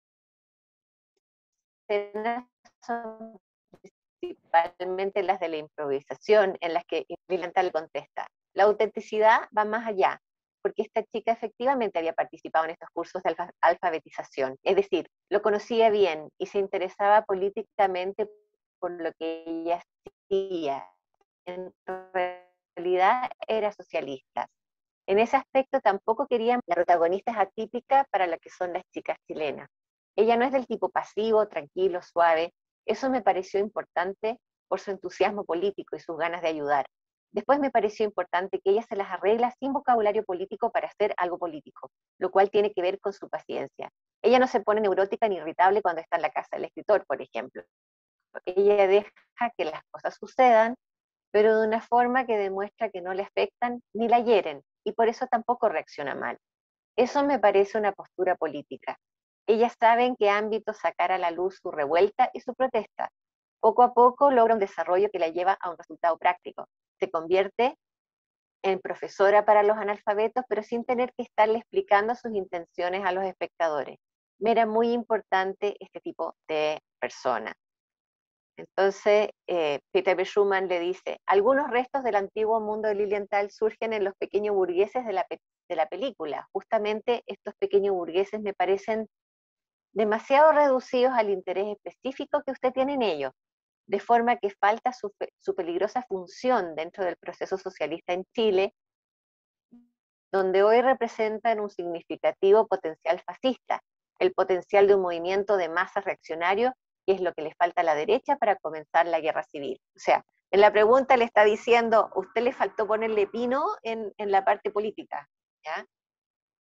escenas son principalmente las de la improvisación, en las que Lilienthal contesta. La autenticidad va más allá, porque esta chica efectivamente había participado en estos cursos de alfa alfabetización, es decir, lo conocía bien y se interesaba políticamente por lo que ella hacía. En realidad era socialista. En ese aspecto tampoco querían, la protagonista es atípica para lo que son las chicas chilenas. Ella no es del tipo pasivo, tranquilo, suave. Eso me pareció importante por su entusiasmo político y sus ganas de ayudar. Después me pareció importante que ella se las arregla sin vocabulario político para hacer algo político, lo cual tiene que ver con su paciencia. Ella no se pone neurótica ni irritable cuando está en la casa del escritor, por ejemplo. Ella deja que las cosas sucedan, pero de una forma que demuestra que no le afectan ni la hieren, y por eso tampoco reacciona mal. Eso me parece una postura política. Ellas saben en qué ámbito sacar a la luz su revuelta y su protesta. Poco a poco logra un desarrollo que la lleva a un resultado práctico. Se convierte en profesora para los analfabetos, pero sin tener que estarle explicando sus intenciones a los espectadores. Me era muy importante este tipo de persona. Entonces, eh, Peter B. Schumann le dice, algunos restos del antiguo mundo de Lilienthal surgen en los pequeños burgueses de la, de la película. Justamente estos pequeños burgueses me parecen demasiado reducidos al interés específico que usted tiene en ellos, de forma que falta su, su peligrosa función dentro del proceso socialista en Chile, donde hoy representan un significativo potencial fascista, el potencial de un movimiento de masas reaccionario, que es lo que le falta a la derecha para comenzar la guerra civil. O sea, en la pregunta le está diciendo, usted le faltó ponerle pino en, en la parte política, ¿ya?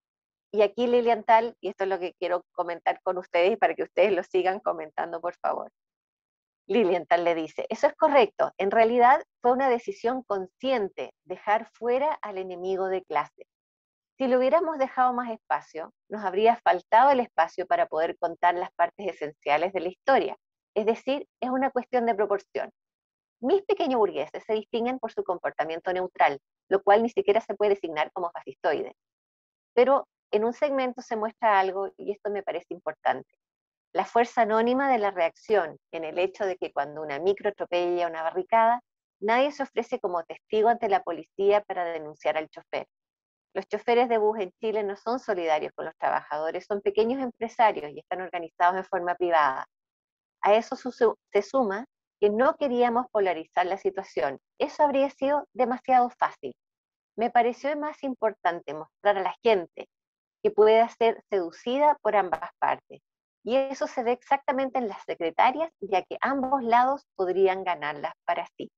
Y aquí Lilienthal, y esto es lo que quiero comentar con ustedes para que ustedes lo sigan comentando, por favor. Lilienthal le dice, eso es correcto, en realidad fue una decisión consciente dejar fuera al enemigo de clase. Si le hubiéramos dejado más espacio, nos habría faltado el espacio para poder contar las partes esenciales de la historia. Es decir, es una cuestión de proporción. Mis pequeños burgueses se distinguen por su comportamiento neutral, lo cual ni siquiera se puede designar como fascistoide. Pero en un segmento se muestra algo, y esto me parece importante. La fuerza anónima de la reacción en el hecho de que cuando una micro atropella una barricada, nadie se ofrece como testigo ante la policía para denunciar al chofer. Los choferes de bus en Chile no son solidarios con los trabajadores, son pequeños empresarios y están organizados en forma privada. A eso se suma que no queríamos polarizar la situación. Eso habría sido demasiado fácil. Me pareció más importante mostrar a la gente que puede ser seducida por ambas partes. Y eso se ve exactamente en las secretarias, ya que ambos lados podrían ganarlas para sí.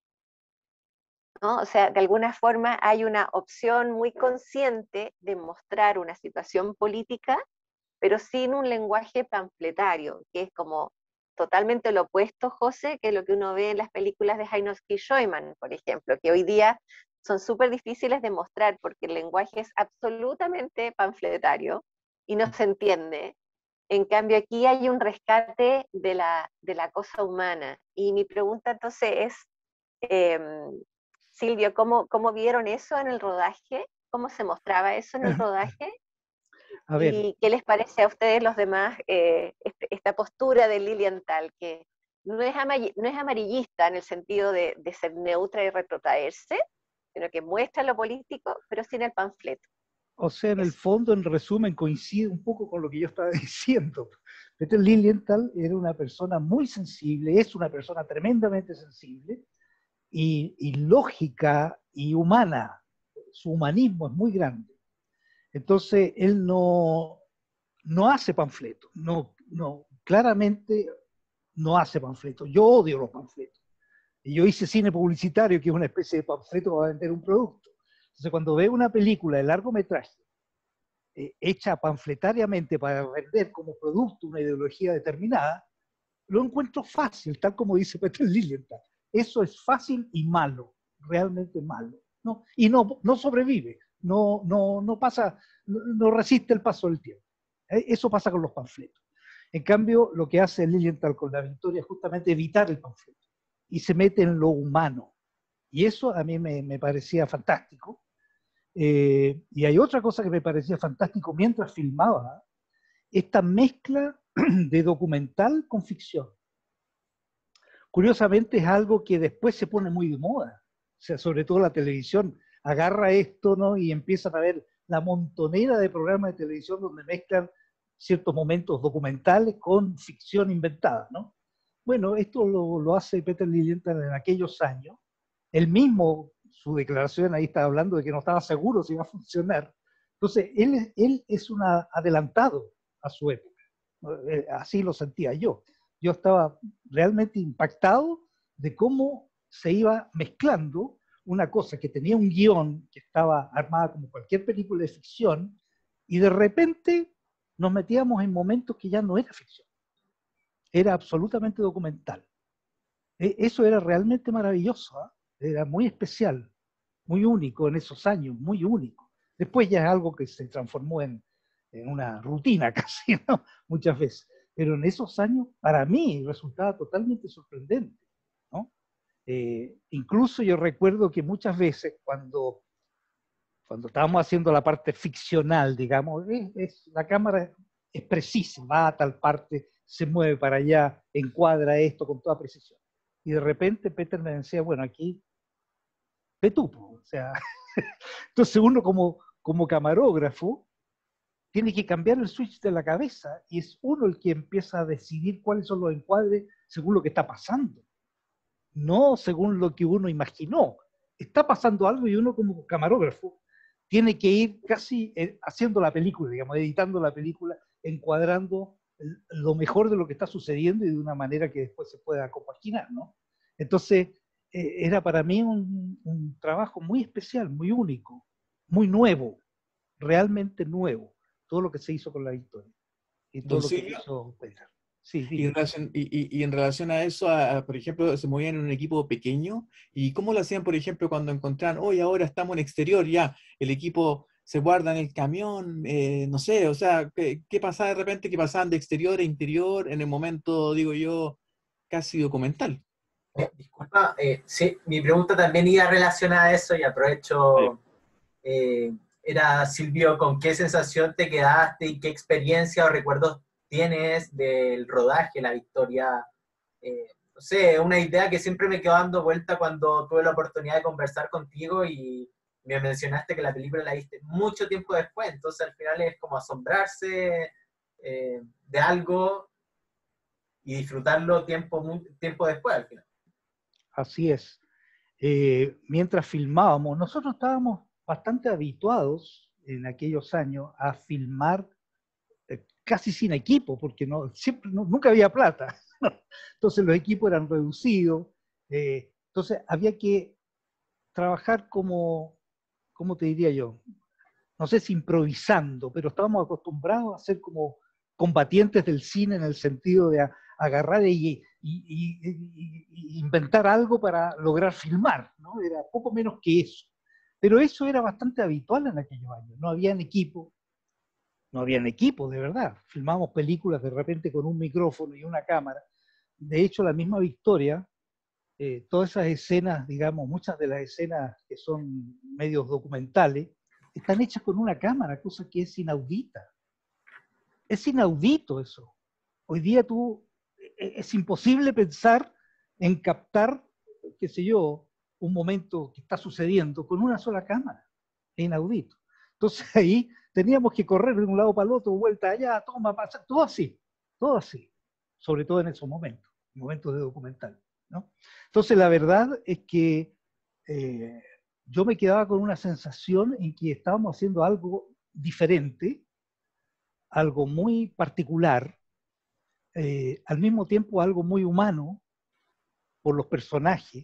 ¿No? O sea, de alguna forma hay una opción muy consciente de mostrar una situación política, pero sin un lenguaje panfletario, que es como totalmente lo opuesto, José, que lo que uno ve en las películas de Heinosky Scheumann, por ejemplo, que hoy día son súper difíciles de mostrar porque el lenguaje es absolutamente panfletario y no se entiende. En cambio, aquí hay un rescate de la, de la cosa humana. Y mi pregunta entonces es, eh, Silvio, ¿cómo, ¿cómo vieron eso en el rodaje? ¿Cómo se mostraba eso en el rodaje? A ver. ¿Y qué les parece a ustedes los demás eh, esta postura de Lilienthal, que no es, no es amarillista en el sentido de, de ser neutra y retrotraerse, sino que muestra lo político, pero sin el panfleto? O sea, en el fondo, en resumen, coincide un poco con lo que yo estaba diciendo. Peter Lilienthal era una persona muy sensible, es una persona tremendamente sensible y, y lógica y humana. Su humanismo es muy grande. Entonces, él no, no hace panfletos, no, no, claramente no hace panfletos. Yo odio los panfletos. Y yo hice cine publicitario, que es una especie de panfleto para vender un producto. Entonces, cuando veo una película de largometraje eh, hecha panfletariamente para vender como producto una ideología determinada, lo encuentro fácil, tal como dice Peter Lilienthal. Eso es fácil y malo, realmente malo, ¿no? Y no, no sobrevive, no, no, no pasa, no, no resiste el paso del tiempo. Eso pasa con los panfletos. En cambio, lo que hace Lilienthal con La Victoria es justamente evitar el panfleto y se mete en lo humano. Y eso a mí me, me parecía fantástico. Eh, y hay otra cosa que me parecía fantástico mientras filmaba, esta mezcla de documental con ficción. Curiosamente es algo que después se pone muy de moda, o sea, sobre todo la televisión agarra esto, ¿no? Y empiezan a ver la montonera de programas de televisión donde mezclan ciertos momentos documentales con ficción inventada, ¿no? Bueno, esto lo, lo hace Peter Lilienthal en aquellos años. Él mismo, su declaración ahí estaba hablando de que no estaba seguro si iba a funcionar. Entonces, él, él es un adelantado a su época. Así lo sentía yo. Yo estaba realmente impactado de cómo se iba mezclando una cosa que tenía un guión que estaba armada como cualquier película de ficción y de repente nos metíamos en momentos que ya no era ficción. Era absolutamente documental. Eso era realmente maravilloso, ¿eh? Era muy especial, muy único en esos años, muy único. Después ya es algo que se transformó en, en una rutina casi, ¿no? Muchas veces. Pero en esos años, para mí, resultaba totalmente sorprendente, ¿no? Eh, incluso yo recuerdo que muchas veces cuando, cuando estábamos haciendo la parte ficcional, digamos, es, es, la cámara es precisa, va a tal parte, se mueve para allá, encuadra esto con toda precisión. Y de repente Peter me decía, bueno, aquí, ve tú, o sea, entonces uno como, como camarógrafo tiene que cambiar el switch de la cabeza y es uno el que empieza a decidir cuáles son los encuadres según lo que está pasando, no según lo que uno imaginó. Está pasando algo y uno como camarógrafo tiene que ir casi haciendo la película, digamos, editando la película, encuadrando lo mejor de lo que está sucediendo y de una manera que después se pueda compaginar, ¿no? Entonces, eh, era para mí un, un trabajo muy especial, muy único, muy nuevo, realmente nuevo. todo lo que se hizo con La Victoria y todo Don lo que Silvio, hizo Peter. Sí, y en relación, y, y- y en relación a eso, a- a, por ejemplo, se movían en un equipo pequeño, ¿y cómo lo hacían, por ejemplo, cuando encontraban, hoy ahora estamos en exterior, ya, el equipo se guarda en el camión, eh, no sé, o sea, ¿qué, qué pasaba de repente que pasaban de exterior a interior en el momento, digo yo, casi documental? Eh, disculpa, eh, sí, mi pregunta también iba relacionada a eso y aprovecho, eh, era Silvio, ¿con qué sensación te quedaste y qué experiencia o recuerdos tienes del rodaje, La Victoria? Eh, no sé, una idea que siempre me quedó dando vuelta cuando tuve la oportunidad de conversar contigo y me mencionaste que la película la viste mucho tiempo después, entonces al final es como asombrarse eh, de algo y disfrutarlo tiempo, tiempo después al final. Así es. Eh, mientras filmábamos, nosotros estábamos bastante habituados en aquellos años a filmar eh, casi sin equipo, porque no, siempre, no, nunca había plata. Entonces los equipos eran reducidos. Eh, entonces había que trabajar como, ¿cómo te diría yo? No sé si improvisando, pero estábamos acostumbrados a ser como combatientes del cine en el sentido de a, agarrar y, y, y, y, y inventar algo para lograr filmar, ¿no? Era poco menos que eso. Pero eso era bastante habitual en aquellos años. No habían equipo, no habían equipo, de verdad. Filmábamos películas de repente con un micrófono y una cámara. De hecho, la misma Victoria, eh, todas esas escenas, digamos, muchas de las escenas que son medios documentales, están hechas con una cámara, cosa que es inaudita. Es inaudito eso. Hoy día tú, es imposible pensar en captar, qué sé yo, un momento que está sucediendo con una sola cámara. Es inaudito. Entonces ahí teníamos que correr de un lado para el otro, vuelta allá, toma, pasa, todo así, todo así. Sobre todo en esos momentos, momentos de documental, ¿no? Entonces la verdad es que eh, yo me quedaba con una sensación en que estábamos haciendo algo diferente, algo muy particular, eh, al mismo tiempo algo muy humano por los personajes.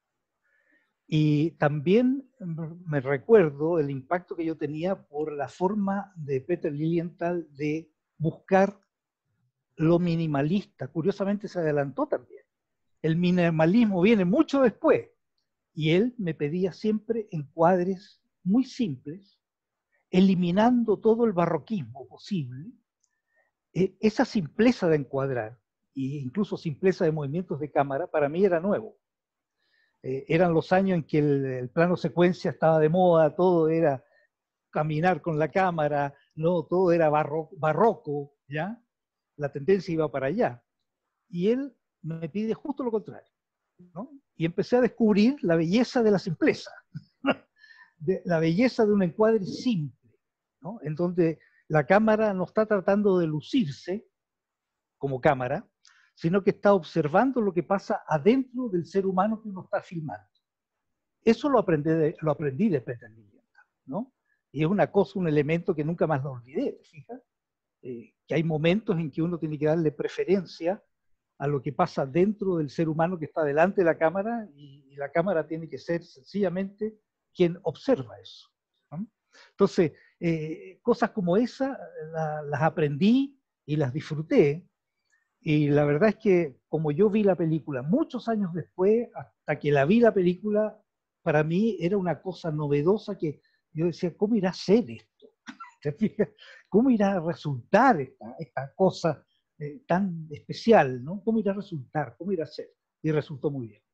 Y también me recuerdo el impacto que yo tenía por la forma de Peter Lilienthal de buscar lo minimalista. Curiosamente se adelantó también. El minimalismo viene mucho después. Y él me pedía siempre encuadres muy simples, eliminando todo el barroquismo posible. Esa simpleza de encuadrar, e incluso simpleza de movimientos de cámara, para mí era nuevo. Eh, eran los años en que el, el plano secuencia estaba de moda, todo era caminar con la cámara, no, todo era barro, barroco, ¿ya? La tendencia iba para allá. Y él me pide justo lo contrario, ¿no? Y empecé a descubrir la belleza de la simpleza, de, la belleza de un encuadre simple, ¿no? En donde la cámara no está tratando de lucirse como cámara, sino que está observando lo que pasa adentro del ser humano que uno está filmando. Eso lo aprendí de, lo aprendí de Peter Lilienthal, ¿no? Y es una cosa, un elemento que nunca más lo olvidé, ¿te fijas? Eh, que hay momentos en que uno tiene que darle preferencia a lo que pasa dentro del ser humano que está delante de la cámara y, y la cámara tiene que ser sencillamente quien observa eso, ¿no? Entonces, eh, cosas como esa la, las aprendí y las disfruté. Y la verdad es que como yo vi la película muchos años después, hasta que la vi la película, para mí era una cosa novedosa que yo decía, ¿cómo irá a ser esto? ¿Te fijas? ¿Cómo irá a resultar esta, esta cosa eh, tan especial, ¿no? ¿Cómo irá a resultar? ¿Cómo irá a ser? Y resultó muy bien.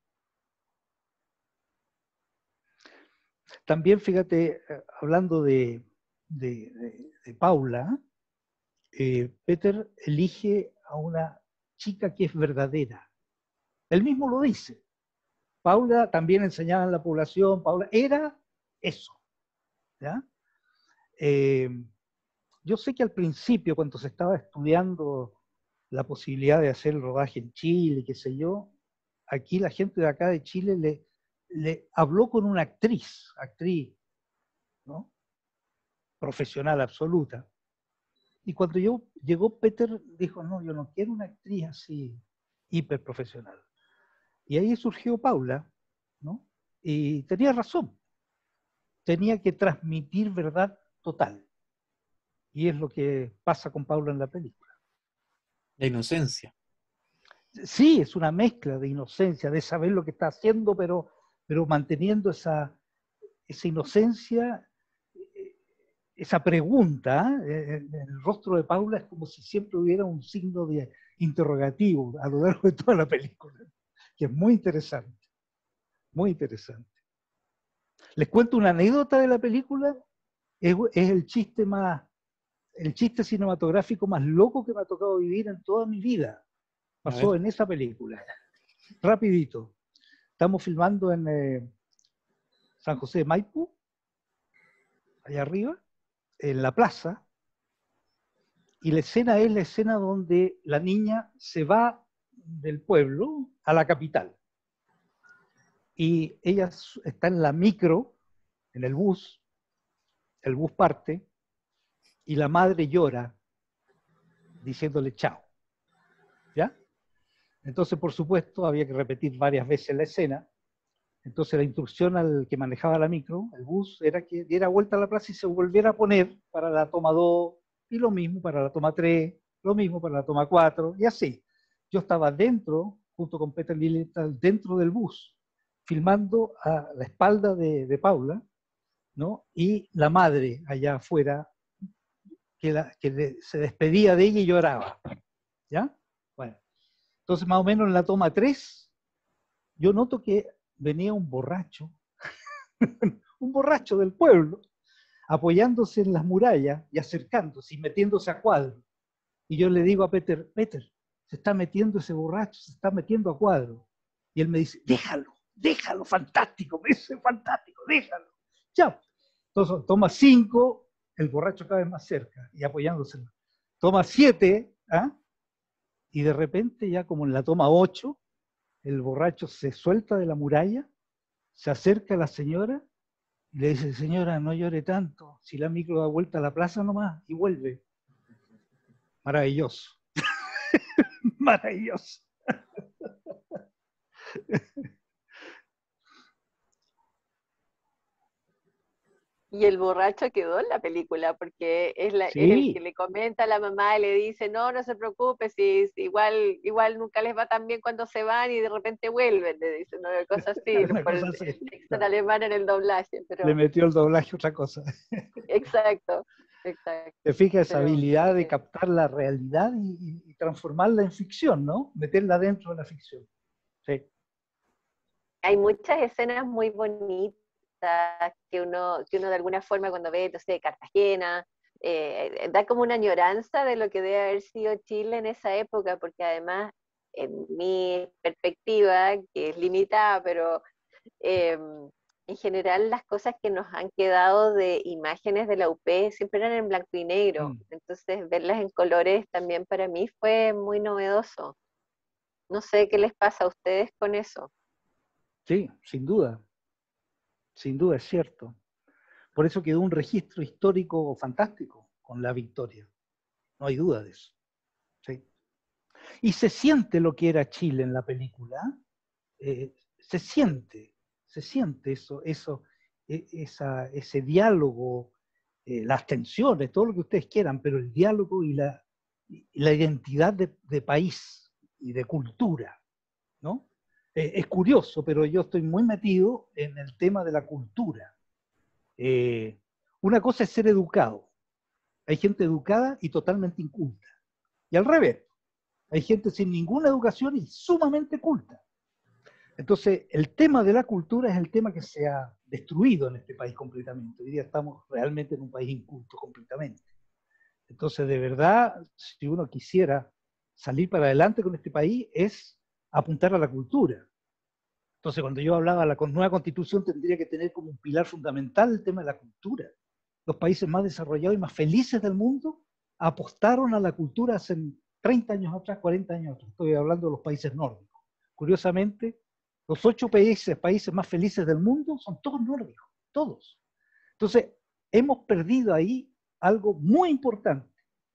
También, fíjate, eh, hablando de, de, de, de Paula, eh, Peter elige a una chica que es verdadera. Él mismo lo dice. Paula también enseñaba en la población, Paula era eso, ¿ya? Eh, yo sé que al principio, cuando se estaba estudiando la posibilidad de hacer el rodaje en Chile, qué sé yo, aquí la gente de acá de Chile le, le habló con una actriz, actriz, ¿no? Profesional absoluta. Y cuando yo, llegó Peter, dijo, no, yo no quiero una actriz así, hiperprofesional. Y ahí surgió Paula, ¿no? Y tenía razón. Tenía que transmitir verdad total. Y es lo que pasa con Paula en la película. La inocencia. Sí, es una mezcla de inocencia, de saber lo que está haciendo, pero, pero manteniendo esa, esa inocencia, esa pregunta. ¿eh? En el rostro de Paula es como si siempre hubiera un signo de interrogativo a lo largo de toda la película, que es muy interesante, muy interesante. Les cuento una anécdota de la película, es, es el chiste más, el chiste cinematográfico más loco que me ha tocado vivir en toda mi vida. Pasó en esa película. Rapidito. Estamos filmando en eh, San José de Maipú, allá arriba, en la plaza, y la escena es la escena donde la niña se va del pueblo a la capital. Y ella está en la micro, en el bus, el bus parte, y la madre llora, diciéndole chao. ¿Ya? Entonces, por supuesto, había que repetir varias veces la escena. Entonces la instrucción al que manejaba la micro, el bus, era que diera vuelta a la plaza y se volviera a poner para la toma dos, y lo mismo para la toma tres, lo mismo para la toma cuatro, y así. Yo estaba dentro, junto con Peter Lilienthal, dentro del bus, filmando a la espalda de, de Paula, ¿no? Y la madre allá afuera, que, la, que le, se despedía de ella y lloraba. ¿Ya? Bueno, entonces más o menos en la toma tres, yo noto que venía un borracho, un borracho del pueblo, apoyándose en las murallas y acercándose y metiéndose a cuadro. Y yo le digo a Peter, Peter, se está metiendo ese borracho, se está metiendo a cuadro. Y él me dice, déjalo, déjalo, fantástico, me dice, fantástico, déjalo. Ya. Entonces, toma cinco, el borracho cada vez más cerca y apoyándose. Toma siete, ¿ah? Y de repente ya como en la toma ocho, el borracho se suelta de la muralla, se acerca a la señora y le dice, señora, no llore tanto, si la micro da vuelta a la plaza nomás y vuelve. Maravilloso. Maravilloso. Y el borracho quedó en la película, porque es, la, Sí. es el que le comenta a la mamá y le dice, no, no se preocupe, si, si igual, igual nunca les va tan bien cuando se van y de repente vuelven, le dice, no, cosas así, Una por cosa el, así. el texto en alemán en el doblaje. Pero... Le metió el doblaje otra cosa. Exacto, exacto. Te fijas esa Pero, habilidad de sí. captar la realidad y, y transformarla en ficción, ¿no? Meterla dentro de la ficción. Sí. Hay muchas escenas muy bonitas que uno, que uno de alguna forma cuando ve, no sé, Cartagena, eh, da como una añoranza de lo que debe haber sido Chile en esa época, porque además, en mi perspectiva, que es limitada, pero eh, en general las cosas que nos han quedado de imágenes de la U P siempre eran en blanco y negro, Mm. entonces verlas en colores también para mí fue muy novedoso. No sé qué les pasa a ustedes con eso. Sí, sin duda. Sin duda, es cierto. Por eso quedó un registro histórico fantástico con la victoria. No hay duda de eso. ¿Sí? Y se siente lo que era Chile en la película. Eh, se siente, se siente eso, eso, esa, ese diálogo, eh, las tensiones, todo lo que ustedes quieran, pero el diálogo y la, y la identidad de, de país y de cultura, ¿no? Eh, es curioso, pero yo estoy muy metido en el tema de la cultura. Eh, una cosa es ser educado. Hay gente educada y totalmente inculta. Y al revés, hay gente sin ninguna educación y sumamente culta. Entonces, el tema de la cultura es el tema que se ha destruido en este país completamente. Hoy día estamos realmente en un país inculto completamente. Entonces, de verdad, si uno quisiera salir para adelante con este país, es apuntar a la cultura. Entonces, cuando yo hablaba de la nueva constitución, tendría que tener como un pilar fundamental el tema de la cultura. Los países más desarrollados y más felices del mundo apostaron a la cultura hace treinta años atrás, cuarenta años atrás. Estoy hablando de los países nórdicos. Curiosamente, los ocho países, países más felices del mundo son todos nórdicos, todos. Entonces, hemos perdido ahí algo muy importante.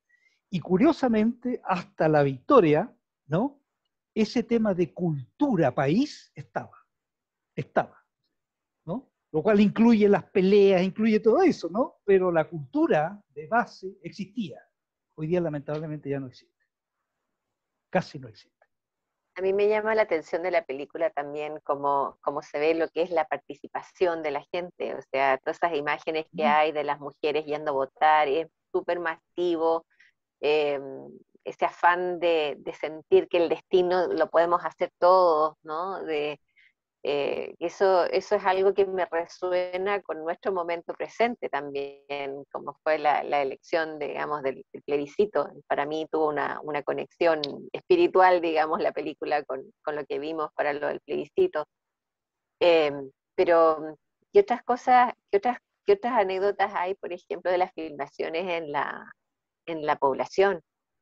Y curiosamente, hasta la victoria, ¿no? Ese tema de cultura país estaba, estaba, ¿no? lo cual incluye las peleas, incluye todo eso, ¿no? Pero la cultura de base existía. Hoy día lamentablemente ya no existe. Casi no existe. A mí me llama la atención de la película también cómo, cómo se ve lo que es la participación de la gente, o sea, todas esas imágenes que hay de las mujeres yendo a votar, es súper masivo, eh, ese afán de, de sentir que el destino lo podemos hacer todos, ¿no? De, eh, eso, eso es algo que me resuena con nuestro momento presente también, como fue la, la elección, digamos, del, del plebiscito. Para mí tuvo una, una conexión espiritual, digamos, la película con, con lo que vimos para lo del plebiscito. Eh, pero, ¿qué otras cosas, qué otras, qué otras anécdotas hay, por ejemplo, de las filmaciones en la, en la población?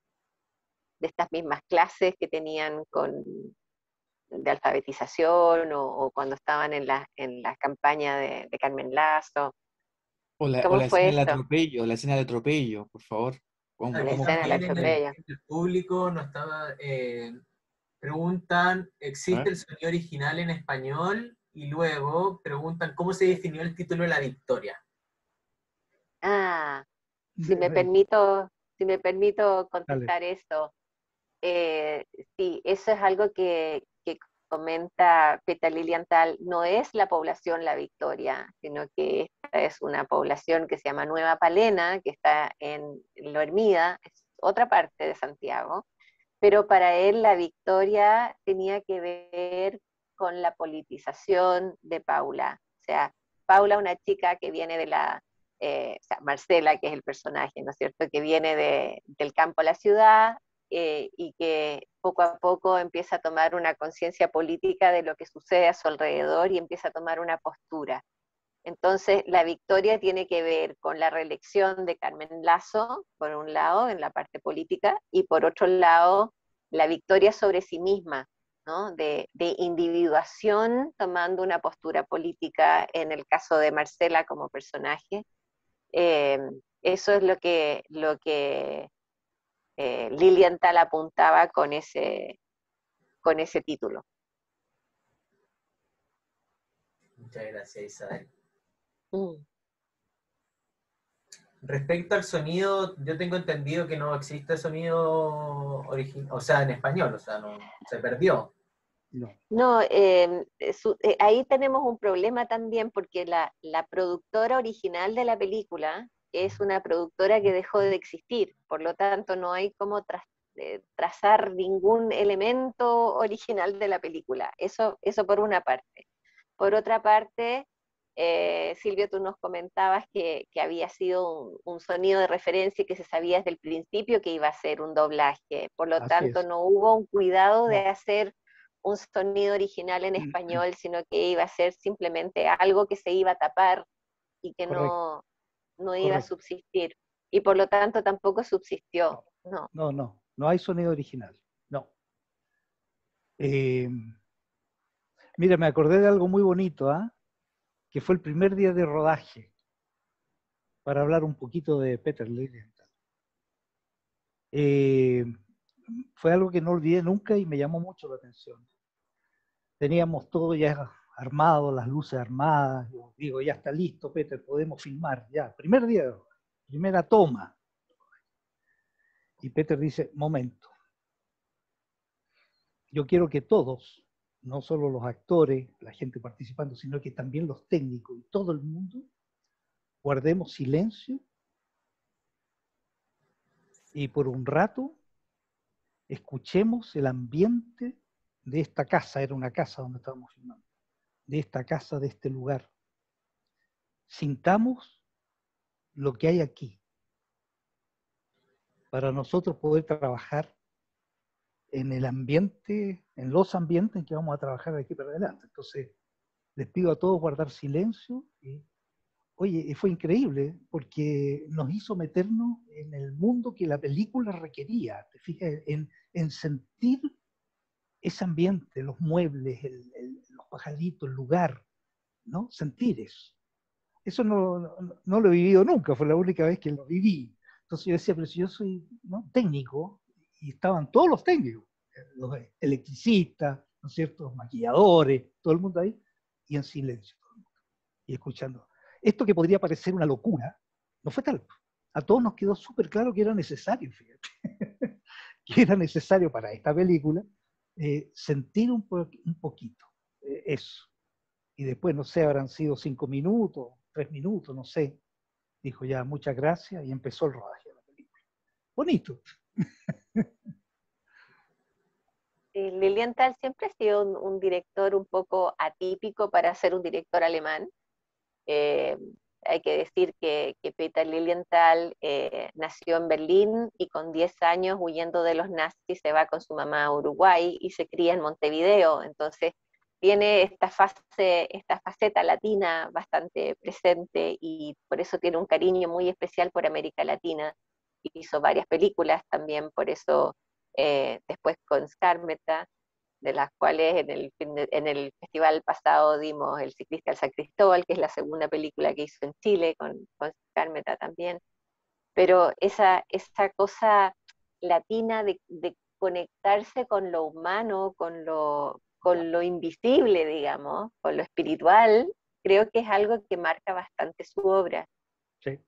De estas mismas clases que tenían con de alfabetización o, o cuando estaban en la, en la campaña de, de Carmen Lazo. O la, o ¿Cómo la escena fue del eso? atropello, la escena del atropello, por favor. ¿Cómo, La Aquí cómo escena del fue? también en el, atropello. en el público nos estaba, eh, preguntan, A ¿existe ver. el sonido original en español? Y luego preguntan, ¿cómo se definió el título de La Victoria? Ah, si me Eh, permito, si me permito Dale. contestar eso, eh, sí, eso es algo que, que comenta Peter Lilienthal, no es la población La Victoria, sino que esta es una población que se llama Nueva Palena, que está en Lo Hermida, es otra parte de Santiago, pero para él la victoria tenía que ver con la politización de Paula. O sea, Paula, una chica que viene de la, eh, o sea, Marcela, que es el personaje, ¿no es cierto?, que viene de, del campo a la ciudad eh, y que poco a poco empieza a tomar una conciencia política de lo que sucede a su alrededor y empieza a tomar una postura. Entonces, la victoria tiene que ver con la reelección de Carmen Lazo, por un lado, en la parte política, y por otro lado, la victoria sobre sí misma, ¿no? De, de individuación tomando una postura política, en el caso de Marcela como personaje. Eh, eso es lo que, lo que eh, Lilienthal apuntaba con ese, con ese título. Muchas gracias, Isabel. Mm. Respecto al sonido, yo tengo entendido que no existe sonido original, o sea, en español, o sea, no, se perdió. No. No, eh, su, eh, ahí tenemos un problema también porque la, la productora original de la película es una productora que dejó de existir, por lo tanto no hay como tra eh, trazar ningún elemento original de la película. Eso, eso por una parte. Por otra parte, eh, Silvio, tú nos comentabas que, que había sido un, un, sonido de referencia y que se sabía desde el principio que iba a ser un doblaje. Por lo Así tanto, es. no hubo un cuidado de No. hacer un sonido original en español, sino que iba a ser simplemente algo que se iba a tapar y que Correcto, no, no iba a correcto. subsistir. Y por lo tanto tampoco subsistió. No, No. no, no. No hay sonido original. No. Eh, mira, me acordé de algo muy bonito, ¿ah? ¿eh? Que fue el primer día de rodaje, para hablar un poquito de Peter Lilienthal. Eh, fue algo que no olvidé nunca y me llamó mucho la atención. Teníamos todo ya armado, las luces armadas, yo digo, ya está listo, Peter, podemos filmar, ya, primer día, primera toma. Y Peter dice, momento, yo quiero que todos, no solo los actores, la gente participando, sino que también los técnicos y todo el mundo, guardemos silencio y por un rato escuchemos el ambiente de esta casa, era una casa donde estábamos filmando, de esta casa, de este lugar. Sintamos lo que hay aquí, para nosotros poder trabajar en el ambiente, en los ambientes en que vamos a trabajar de aquí para adelante. Entonces, les pido a todos guardar silencio. Y, oye, fue increíble, porque nos hizo meternos en el mundo que la película requería, te fijas, en, en sentir ese ambiente, los muebles, el, el, los pajaritos, el lugar, ¿no? Sentir eso. Eso no, no, no lo he vivido nunca, fue la única vez que lo viví. Entonces yo decía, pero si yo soy, ¿no?, técnico, y estaban todos los técnicos, los electricistas, ¿no es cierto?, los maquilladores, todo el mundo ahí, y en silencio. y escuchando. Esto que podría parecer una locura, no fue tal. A todos nos quedó súper claro que era necesario, fíjate, que era necesario para esta película eh, sentir un, po un poquito eh, eso. Y después, no sé, habrán sido cinco minutos, tres minutos, no sé. Dijo ya, muchas gracias, y empezó el rodaje de la película. Bonito. Sí, Lilienthal siempre ha sido un, un director un poco atípico para ser un director alemán. Eh, hay que decir que, que Peter Lilienthal eh, nació en Berlín y con diez años, huyendo de los nazis, se va con su mamá a Uruguay y se cría en Montevideo. Entonces tiene esta fase, esta faceta latina bastante presente, y por eso tiene un cariño muy especial por América Latina. Hizo varias películas también, por eso eh, después con Skármeta, de las cuales en el, en el festival pasado dimos El ciclista al San Cristóbal, que es la segunda película que hizo en Chile, con, con Skármeta también. Pero esa, esa cosa latina de, de conectarse con lo humano, con lo, con lo invisible, digamos, con lo espiritual, creo que es algo que marca bastante su obra. Sí.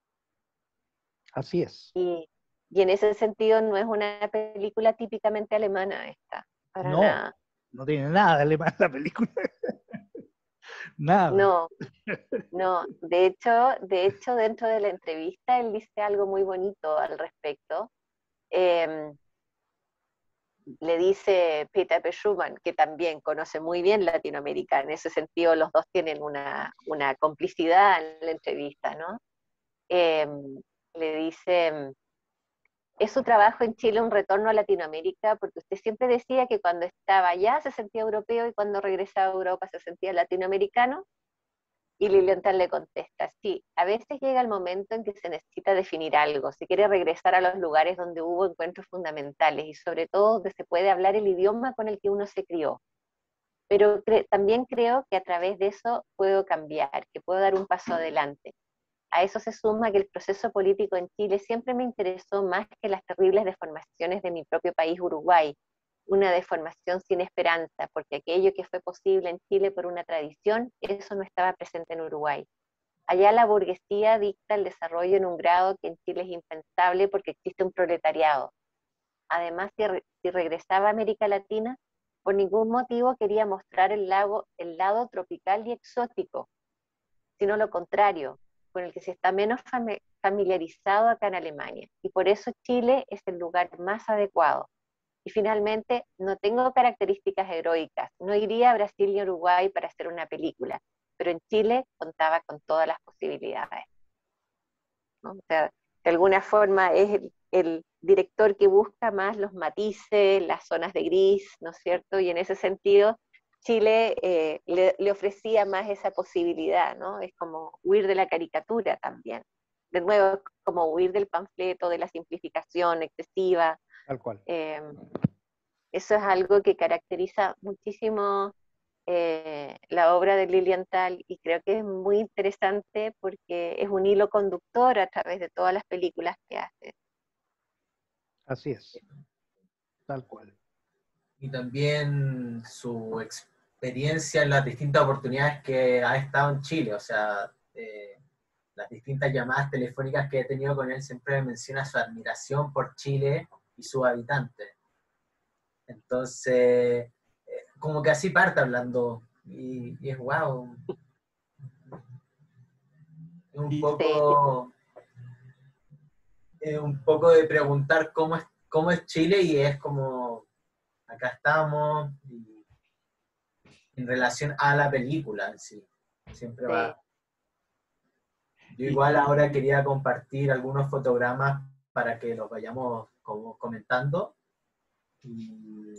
Así es. Y, y en ese sentido no es una película típicamente alemana esta, para No, nada. no tiene nada de alemán la película. Nada. No, no. De hecho, de hecho, dentro de la entrevista él dice algo muy bonito al respecto. Eh, le dice Peter P. Schumann, que también conoce muy bien Latinoamérica, en ese sentido los dos tienen una, una complicidad en la entrevista, ¿no? Eh, le dice, es su trabajo en Chile un retorno a Latinoamérica, porque usted siempre decía que cuando estaba allá se sentía europeo y cuando regresaba a Europa se sentía latinoamericano. Y Lilienthal le contesta, sí, a veces llega el momento en que se necesita definir algo, se quiere regresar a los lugares donde hubo encuentros fundamentales y sobre todo donde se puede hablar el idioma con el que uno se crió. Pero cre también creo que a través de eso puedo cambiar, que puedo dar un paso adelante. A eso se suma que el proceso político en Chile siempre me interesó más que las terribles deformaciones de mi propio país, Uruguay, una deformación sin esperanza, porque aquello que fue posible en Chile por una tradición, eso no estaba presente en Uruguay. Allá la burguesía dicta el desarrollo en un grado que en Chile es impensable porque existe un proletariado. Además, si, re si regresaba a América Latina, por ningún motivo quería mostrar el, lago, el lado tropical y exótico, sino lo contrario, con el que se está menos familiarizado acá en Alemania. Y por eso Chile es el lugar más adecuado. Y finalmente, no tengo características heroicas, no iría a Brasil y Uruguay para hacer una película, pero en Chile contaba con todas las posibilidades, ¿no? O sea, de alguna forma es el, el director que busca más los matices, las zonas de gris, ¿no es cierto? Y en ese sentido, Chile eh, le, le ofrecía más esa posibilidad, ¿no? Es como huir de la caricatura también. De nuevo, es como huir del panfleto, de la simplificación excesiva. Tal cual. Eh, eso es algo que caracteriza muchísimo eh, la obra de Lilienthal, y creo que es muy interesante porque es un hilo conductor a través de todas las películas que hace. Así es. Tal cual. Y también su experiencia en las distintas oportunidades que ha estado en Chile, o sea, eh, las distintas llamadas telefónicas que he tenido con él, siempre menciona su admiración por Chile y sus habitantes. Entonces, eh, como que así parte hablando, y, y es wow. Es un Y- poco, es un poco de preguntar cómo es, cómo es Chile, y es como, acá estamos, y en relación a la película en sí, siempre Sí. va. Yo Y- igual ahora quería compartir algunos fotogramas para que los vayamos como comentando. Y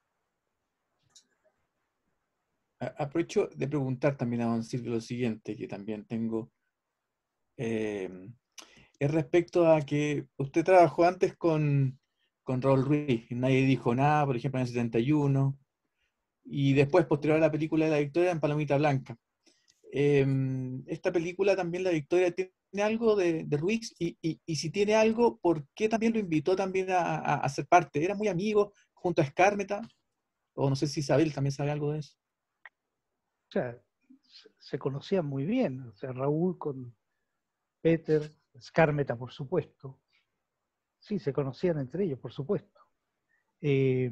a- aprovecho de preguntar también a don Silvio lo siguiente, que también tengo, eh, es respecto a que usted trabajó antes con, con Raúl Ruiz, y Nadie dijo nada, por ejemplo, en el setenta y uno, y después, posterior a la película de La Victoria, en Palomita Blanca. Eh, esta película también, La Victoria, tiene algo de, de Ruiz, y, y, y si tiene algo, ¿por qué también lo invitó también a, a, a ser parte? ¿Era muy amigo junto a Skármeta? O no sé si Isabel también sabe algo de eso. O sea, se conocían muy bien, o sea, Raúl con Peter, Skármeta, por supuesto. Sí, se conocían entre ellos, por supuesto. Eh,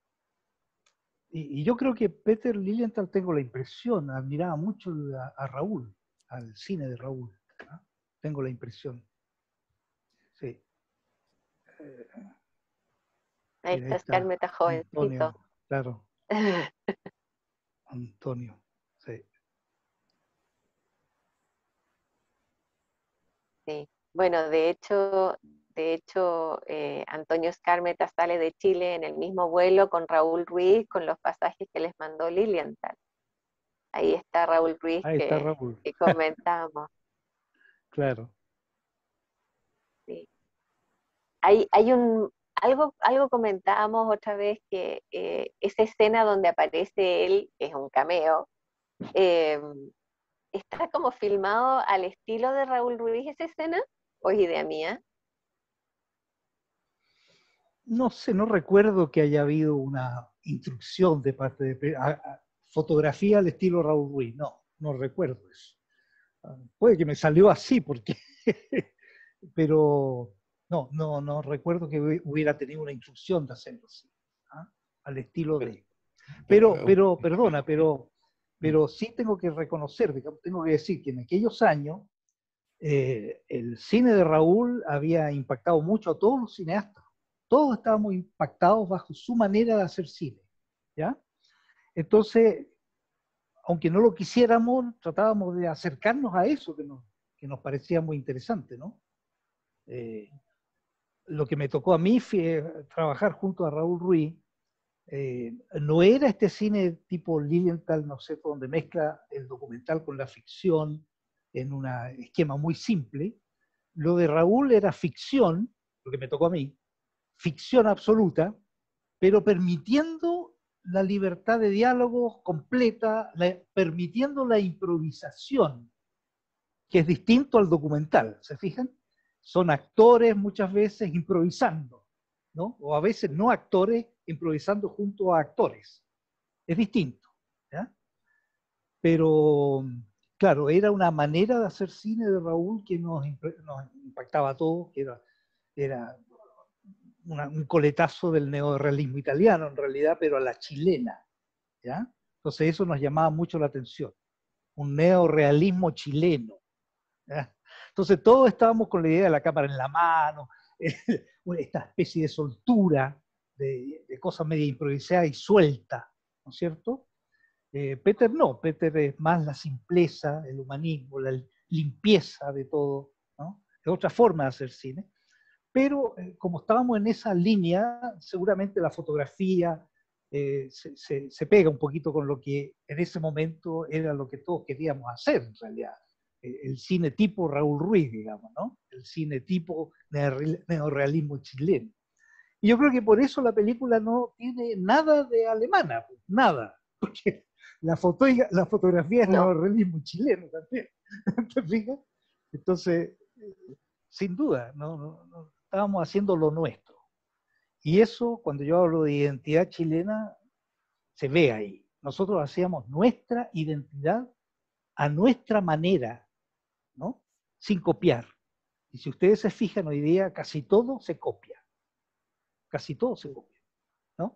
y, y yo creo que Peter Lilienthal, tengo la impresión, admiraba mucho a, a Raúl, al cine de Raúl. ¿No? Tengo la impresión. Sí. Eh, Ahí mira, está Skármeta jovencito. Antonio, claro. Antonio, sí. Sí. Bueno, de hecho, de hecho eh, Antonio Skármeta sale de Chile en el mismo vuelo con Raúl Ruiz, con los pasajes que les mandó Lilienthal. Ahí está Raúl Ruiz Ahí está que, Raúl. que comentamos. Claro. Sí. Hay, hay un, algo, algo comentábamos otra vez que eh, esa escena donde aparece él, que es un cameo, eh, está como filmado al estilo de Raúl Ruiz esa escena, o es idea mía. No sé, no recuerdo que haya habido una instrucción de parte de a, a, fotografía al estilo Raúl Ruiz. No, no recuerdo eso. Puede que me salió así, porque pero no, no, no recuerdo que hubiera tenido una instrucción de hacerlo así, ¿ah? Al estilo de. Pero, pero, perdona, pero, pero sí tengo que reconocer, digamos, tengo que decir que en aquellos años eh, el cine de Raúl había impactado mucho a todos los cineastas. Todos estábamos impactados bajo su manera de hacer cine, ¿ya? Entonces, aunque no lo quisiéramos, tratábamos de acercarnos a eso que nos, que nos parecía muy interesante, ¿no? Eh, lo que me tocó a mí fue trabajar junto a Raúl Ruiz. Eh, no era este cine tipo Lilienthal, no sé, donde mezcla el documental con la ficción en un esquema muy simple. Lo de Raúl era ficción, lo que me tocó a mí, ficción absoluta, pero permitiendo la libertad de diálogo completa, la, permitiendo la improvisación, que es distinto al documental, ¿se fijan? Son actores muchas veces improvisando, ¿no? O a veces no actores improvisando junto a actores. Es distinto, ¿ya? Pero, claro, era una manera de hacer cine de Raúl que nos, nos impactaba a todos, que era, era una, un coletazo del neorrealismo italiano en realidad, pero a la chilena, ¿ya? Entonces eso nos llamaba mucho la atención, un neorrealismo chileno, ¿ya? Entonces todos estábamos con la idea de la cámara en la mano, esta especie de soltura, de, de cosas medio improvisada y suelta, ¿no es cierto? Eh, Peter no, Peter es más la simpleza, el humanismo, la limpieza de todo, ¿no? Es otra forma de hacer cine. Pero eh, como estábamos en esa línea, seguramente la fotografía eh, se, se, se pega un poquito con lo que en ese momento era lo que todos queríamos hacer, en realidad. Eh, el cine tipo Raúl Ruiz, digamos, ¿no? El cine tipo neorrealismo chileno. Y yo creo que por eso la película no tiene nada de alemana, nada, porque la, foto, la fotografía es No. neorrealismo chileno también. ¿Te fijas? Entonces, sin duda, no, no, no, estábamos haciendo lo nuestro. Y eso, cuando yo hablo de identidad chilena, se ve ahí. Nosotros hacíamos nuestra identidad a nuestra manera, ¿no? Sin copiar. Y si ustedes se fijan hoy día, casi todo se copia. Casi todo se copia, ¿no?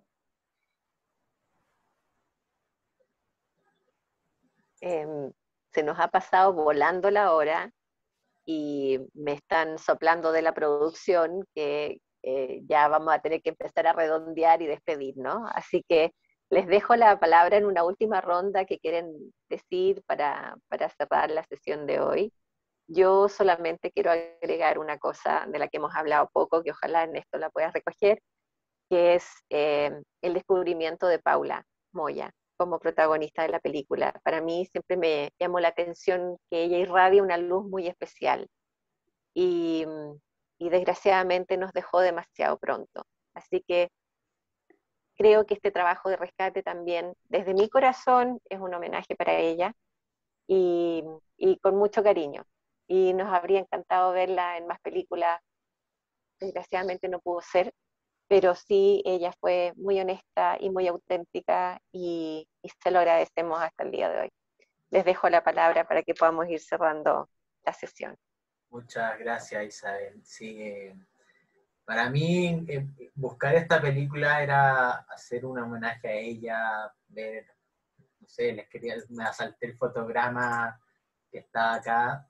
Eh, se nos ha pasado volando la hora y me están soplando de la producción que eh, ya vamos a tener que empezar a redondear y despedir, ¿no? Así que les dejo la palabra en una última ronda que quieren decir para, para cerrar la sesión de hoy. Yo solamente quiero agregar una cosa de la que hemos hablado poco, que ojalá Ernesto la pueda recoger, que es eh, el descubrimiento de Paula Moya como protagonista de la película. Para mí siempre me llamó la atención que ella irradia una luz muy especial y, y desgraciadamente nos dejó demasiado pronto. Así que creo que este trabajo de rescate también, desde mi corazón, es un homenaje para ella y, y con mucho cariño. Y nos habría encantado verla en más películas. Desgraciadamente no pudo ser, pero sí ella fue muy honesta y muy auténtica y, y se lo agradecemos hasta el día de hoy. les dejo la palabra para que podamos ir cerrando la sesión. Muchas gracias, Isabel. Sí, eh, para mí eh, buscar esta película era hacer un homenaje a ella, ver, no sé, les quería, me asalté el fotograma que está acá.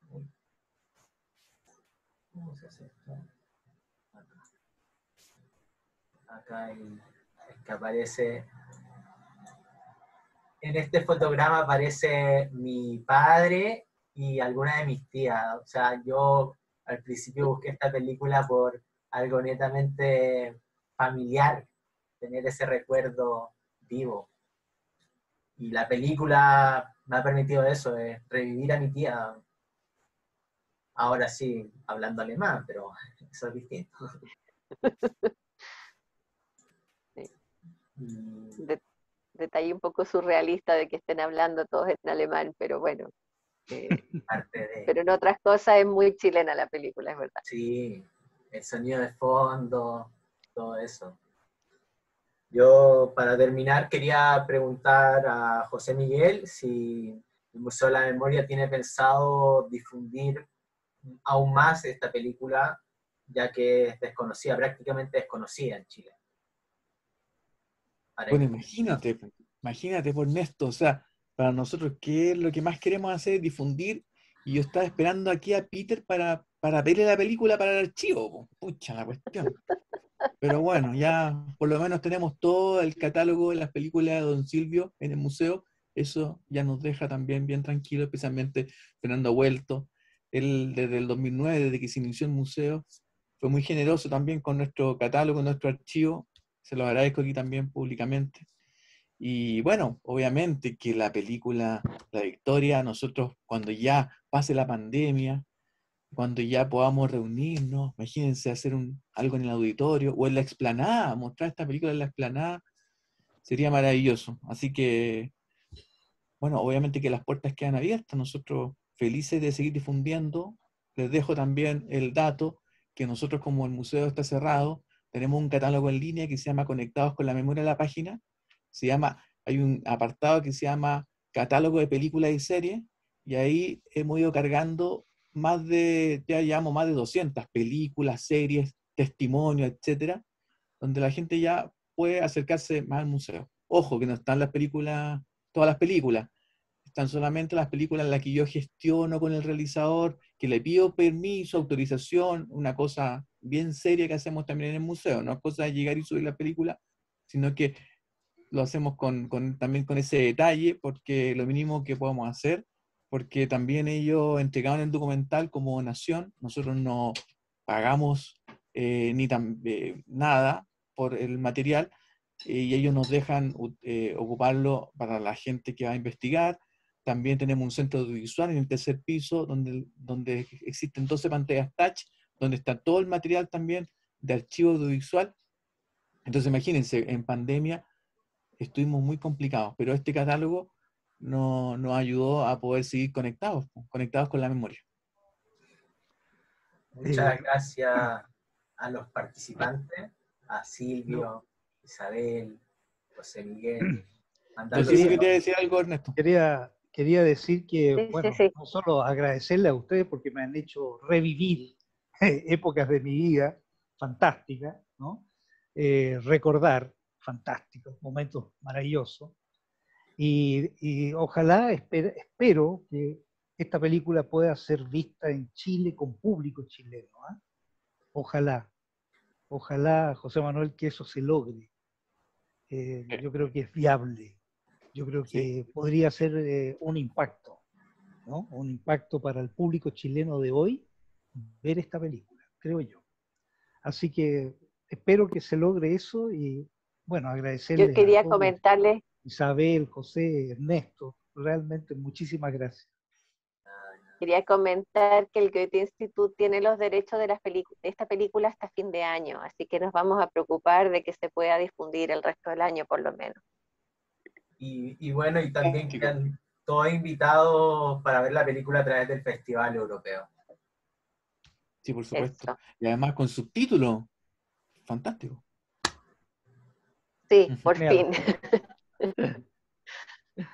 ¿Cómo se hace esto? Acá, acá el, el que aparece. En este fotograma aparece mi padre y alguna de mis tías. O sea, yo al principio busqué esta película por algo netamente familiar, tener ese recuerdo vivo. Y la película me ha permitido eso, eh, revivir a mi tía. Ahora sí, hablando alemán, pero eso es distinto. Sí. Y... De, detalle un poco surrealista de que estén hablando todos en alemán, pero bueno. Eh, parte de... Pero en otras cosas es muy chilena la película, es verdad. Sí, el sonido de fondo, todo eso. Yo, para terminar, quería preguntar a José Miguel si el Museo de la Memoria tiene pensado difundir aún más esta película, ya que es desconocida, prácticamente desconocida en Chile. Para Bueno, que... imagínate, imagínate por Néstor, o sea, para nosotros, ¿qué es lo que más queremos hacer? Difundir, y yo estaba esperando aquí a Peter para, para verle la película para el archivo, po. Pucha la cuestión. Pero bueno, ya por lo menos tenemos todo el catálogo de las películas de Don Silvio en el museo, eso ya nos deja también bien tranquilos, especialmente Fernando Vuelto. Él desde el dos mil nueve, desde que se inició el museo, fue muy generoso también con nuestro catálogo, nuestro archivo, se lo agradezco aquí también públicamente. Y bueno, obviamente que la película La Victoria, nosotros cuando ya pase la pandemia, cuando ya podamos reunirnos, imagínense hacer un, algo en el auditorio o en la explanada, mostrar esta película en la explanada, sería maravilloso. Así que, bueno, obviamente que las puertas quedan abiertas, nosotros felices de seguir difundiendo. Les dejo también el dato que nosotros, como el museo está cerrado, tenemos un catálogo en línea que se llama Conectados con la Memoria de la Página. Se llama, hay un apartado que se llama Catálogo de Películas y Series, y ahí hemos ido cargando más de, ya llevamos más de doscientas películas, series, testimonios, etcétera, donde la gente ya puede acercarse más al museo. Ojo, que no están las películas, todas las películas, están solamente las películas en las que yo gestiono con el realizador, que le pido permiso, autorización, una cosa bien seria que hacemos también en el museo. No es cosa de llegar y subir la película, sino que lo hacemos con, con, también con ese detalle, porque lo mínimo que podemos hacer, porque también ellos entregaron el documental como donación, nosotros no pagamos eh, ni tan, eh, nada por el material, eh, y ellos nos dejan eh, ocuparlo para la gente que va a investigar. También tenemos un centro audiovisual en el tercer piso, donde, donde existen doce pantallas touch, donde está todo el material también de archivo audiovisual. Entonces imagínense, en pandemia estuvimos muy complicados, pero este catálogo no, nos ayudó a poder seguir conectados, conectados con la memoria. Muchas Eh, gracias a los participantes, a Silvio, no, Isabel, José Miguel. Don Mandarles Silvio, quería, quería decir algo, Ernesto. quería, quería decir que, Sí, sí, bueno, sí. no solo agradecerle a ustedes porque me han hecho revivir épocas de mi vida fantásticas, ¿no? Eh, recordar fantásticos, momentos maravillosos. Y, y ojalá, espero, espero que esta película pueda ser vista en Chile con público chileno. ¿eh? Ojalá, ojalá, José Manuel, que eso se logre. Eh, yo creo que es viable. Yo creo Sí. que podría ser eh, un impacto, ¿no? Un impacto para el público chileno de hoy ver esta película, creo yo. Así que espero que se logre eso y, bueno, Yo agradecerles a quería todos, comentarles, Isabel, José, Ernesto, realmente muchísimas gracias. quería comentar que el Goethe Institut tiene los derechos de, las de esta película hasta fin de año, así que nos vamos a preocupar de que se pueda difundir el resto del año por lo menos. Y, y bueno, y también quedan todos invitados para ver la película a través del Festival Europeo. Sí, por supuesto. Eso. Y además con subtítulos. Fantástico. Sí, por Genial. fin.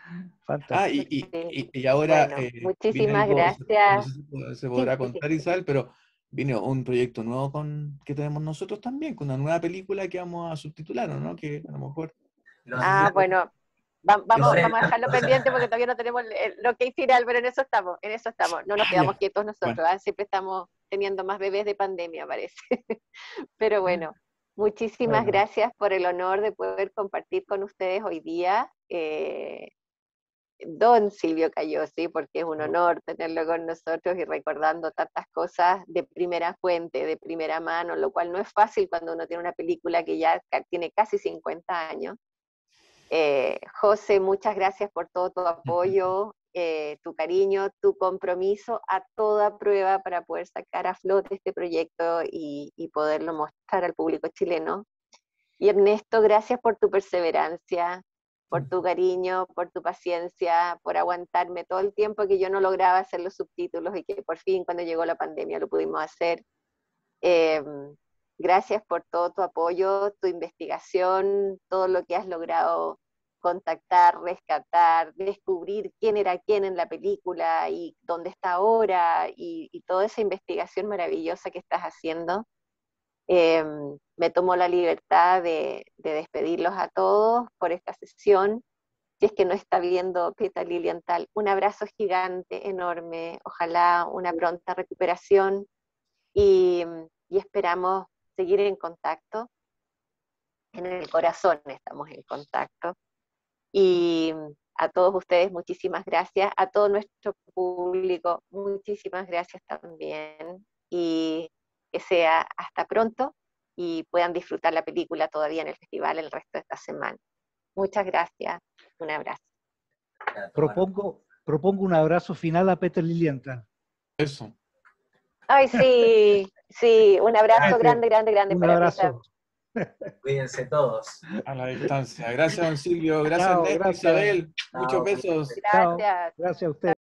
Fantástico. Ah, y, y, y, y ahora Bueno, eh, viene muchísimas algo, gracias. no sé si po- se Sí, podrá sí, sí. contar, Isabel, pero viene un proyecto nuevo con, que tenemos nosotros también, con una nueva película que vamos a subtitular, ¿o no? Que a lo mejor, Lo, no sé si Ah, se puede. bueno, va- lo vamos, sé, vamos a dejarlo o sea, pendiente porque todavía no tenemos el, el- lo que final, pero en eso estamos, en eso estamos. No nos Ah, quedamos ya. quietos Bueno, nosotros, ¿ah? Siempre estamos teniendo más bebés de pandemia, parece. Pero bueno, muchísimas Bueno, gracias por el honor de poder compartir con ustedes hoy día. eh, Don Silvio Cayosi, porque es un honor tenerlo con nosotros y recordando tantas cosas de primera fuente, de primera mano, lo cual no es fácil cuando uno tiene una película que ya ca- tiene casi cincuenta años. Eh, José, muchas gracias por todo tu apoyo, eh, tu cariño, tu compromiso a toda prueba para poder sacar a flote este proyecto y, y poderlo mostrar al público chileno. Y Ernesto, gracias por tu perseverancia, por tu cariño, por tu paciencia, por aguantarme todo el tiempo que yo no lograba hacer los subtítulos y que por fin cuando llegó la pandemia lo pudimos hacer. Eh, Gracias por todo tu apoyo, tu investigación, todo lo que has logrado contactar, rescatar, descubrir quién era quién en la película y dónde está ahora y, y toda esa investigación maravillosa que estás haciendo. Eh, Me tomo la libertad de, de despedirlos a todos por esta sesión. Si es que no está viendo Peter Lilienthal, un abrazo gigante, enorme, ojalá una pronta recuperación y, y esperamos seguir en contacto. En el corazón estamos en contacto. Y a todos ustedes, muchísimas gracias. A todo nuestro público, muchísimas gracias también. Y que sea hasta pronto y puedan disfrutar la película todavía en el festival el resto de esta semana. Muchas gracias. Un abrazo. propongo, propongo un abrazo final a Peter Lilienthal. eso. Ay, sí, sí, un abrazo Peter, grande, grande, grande un para Peter. abrazo. cuídense todos. A la distancia. Gracias, don Silvio. Gracias, Chao, Ernesto, gracias. Isabel. Muchos Chao. besos. Chao. Gracias. Gracias a usted.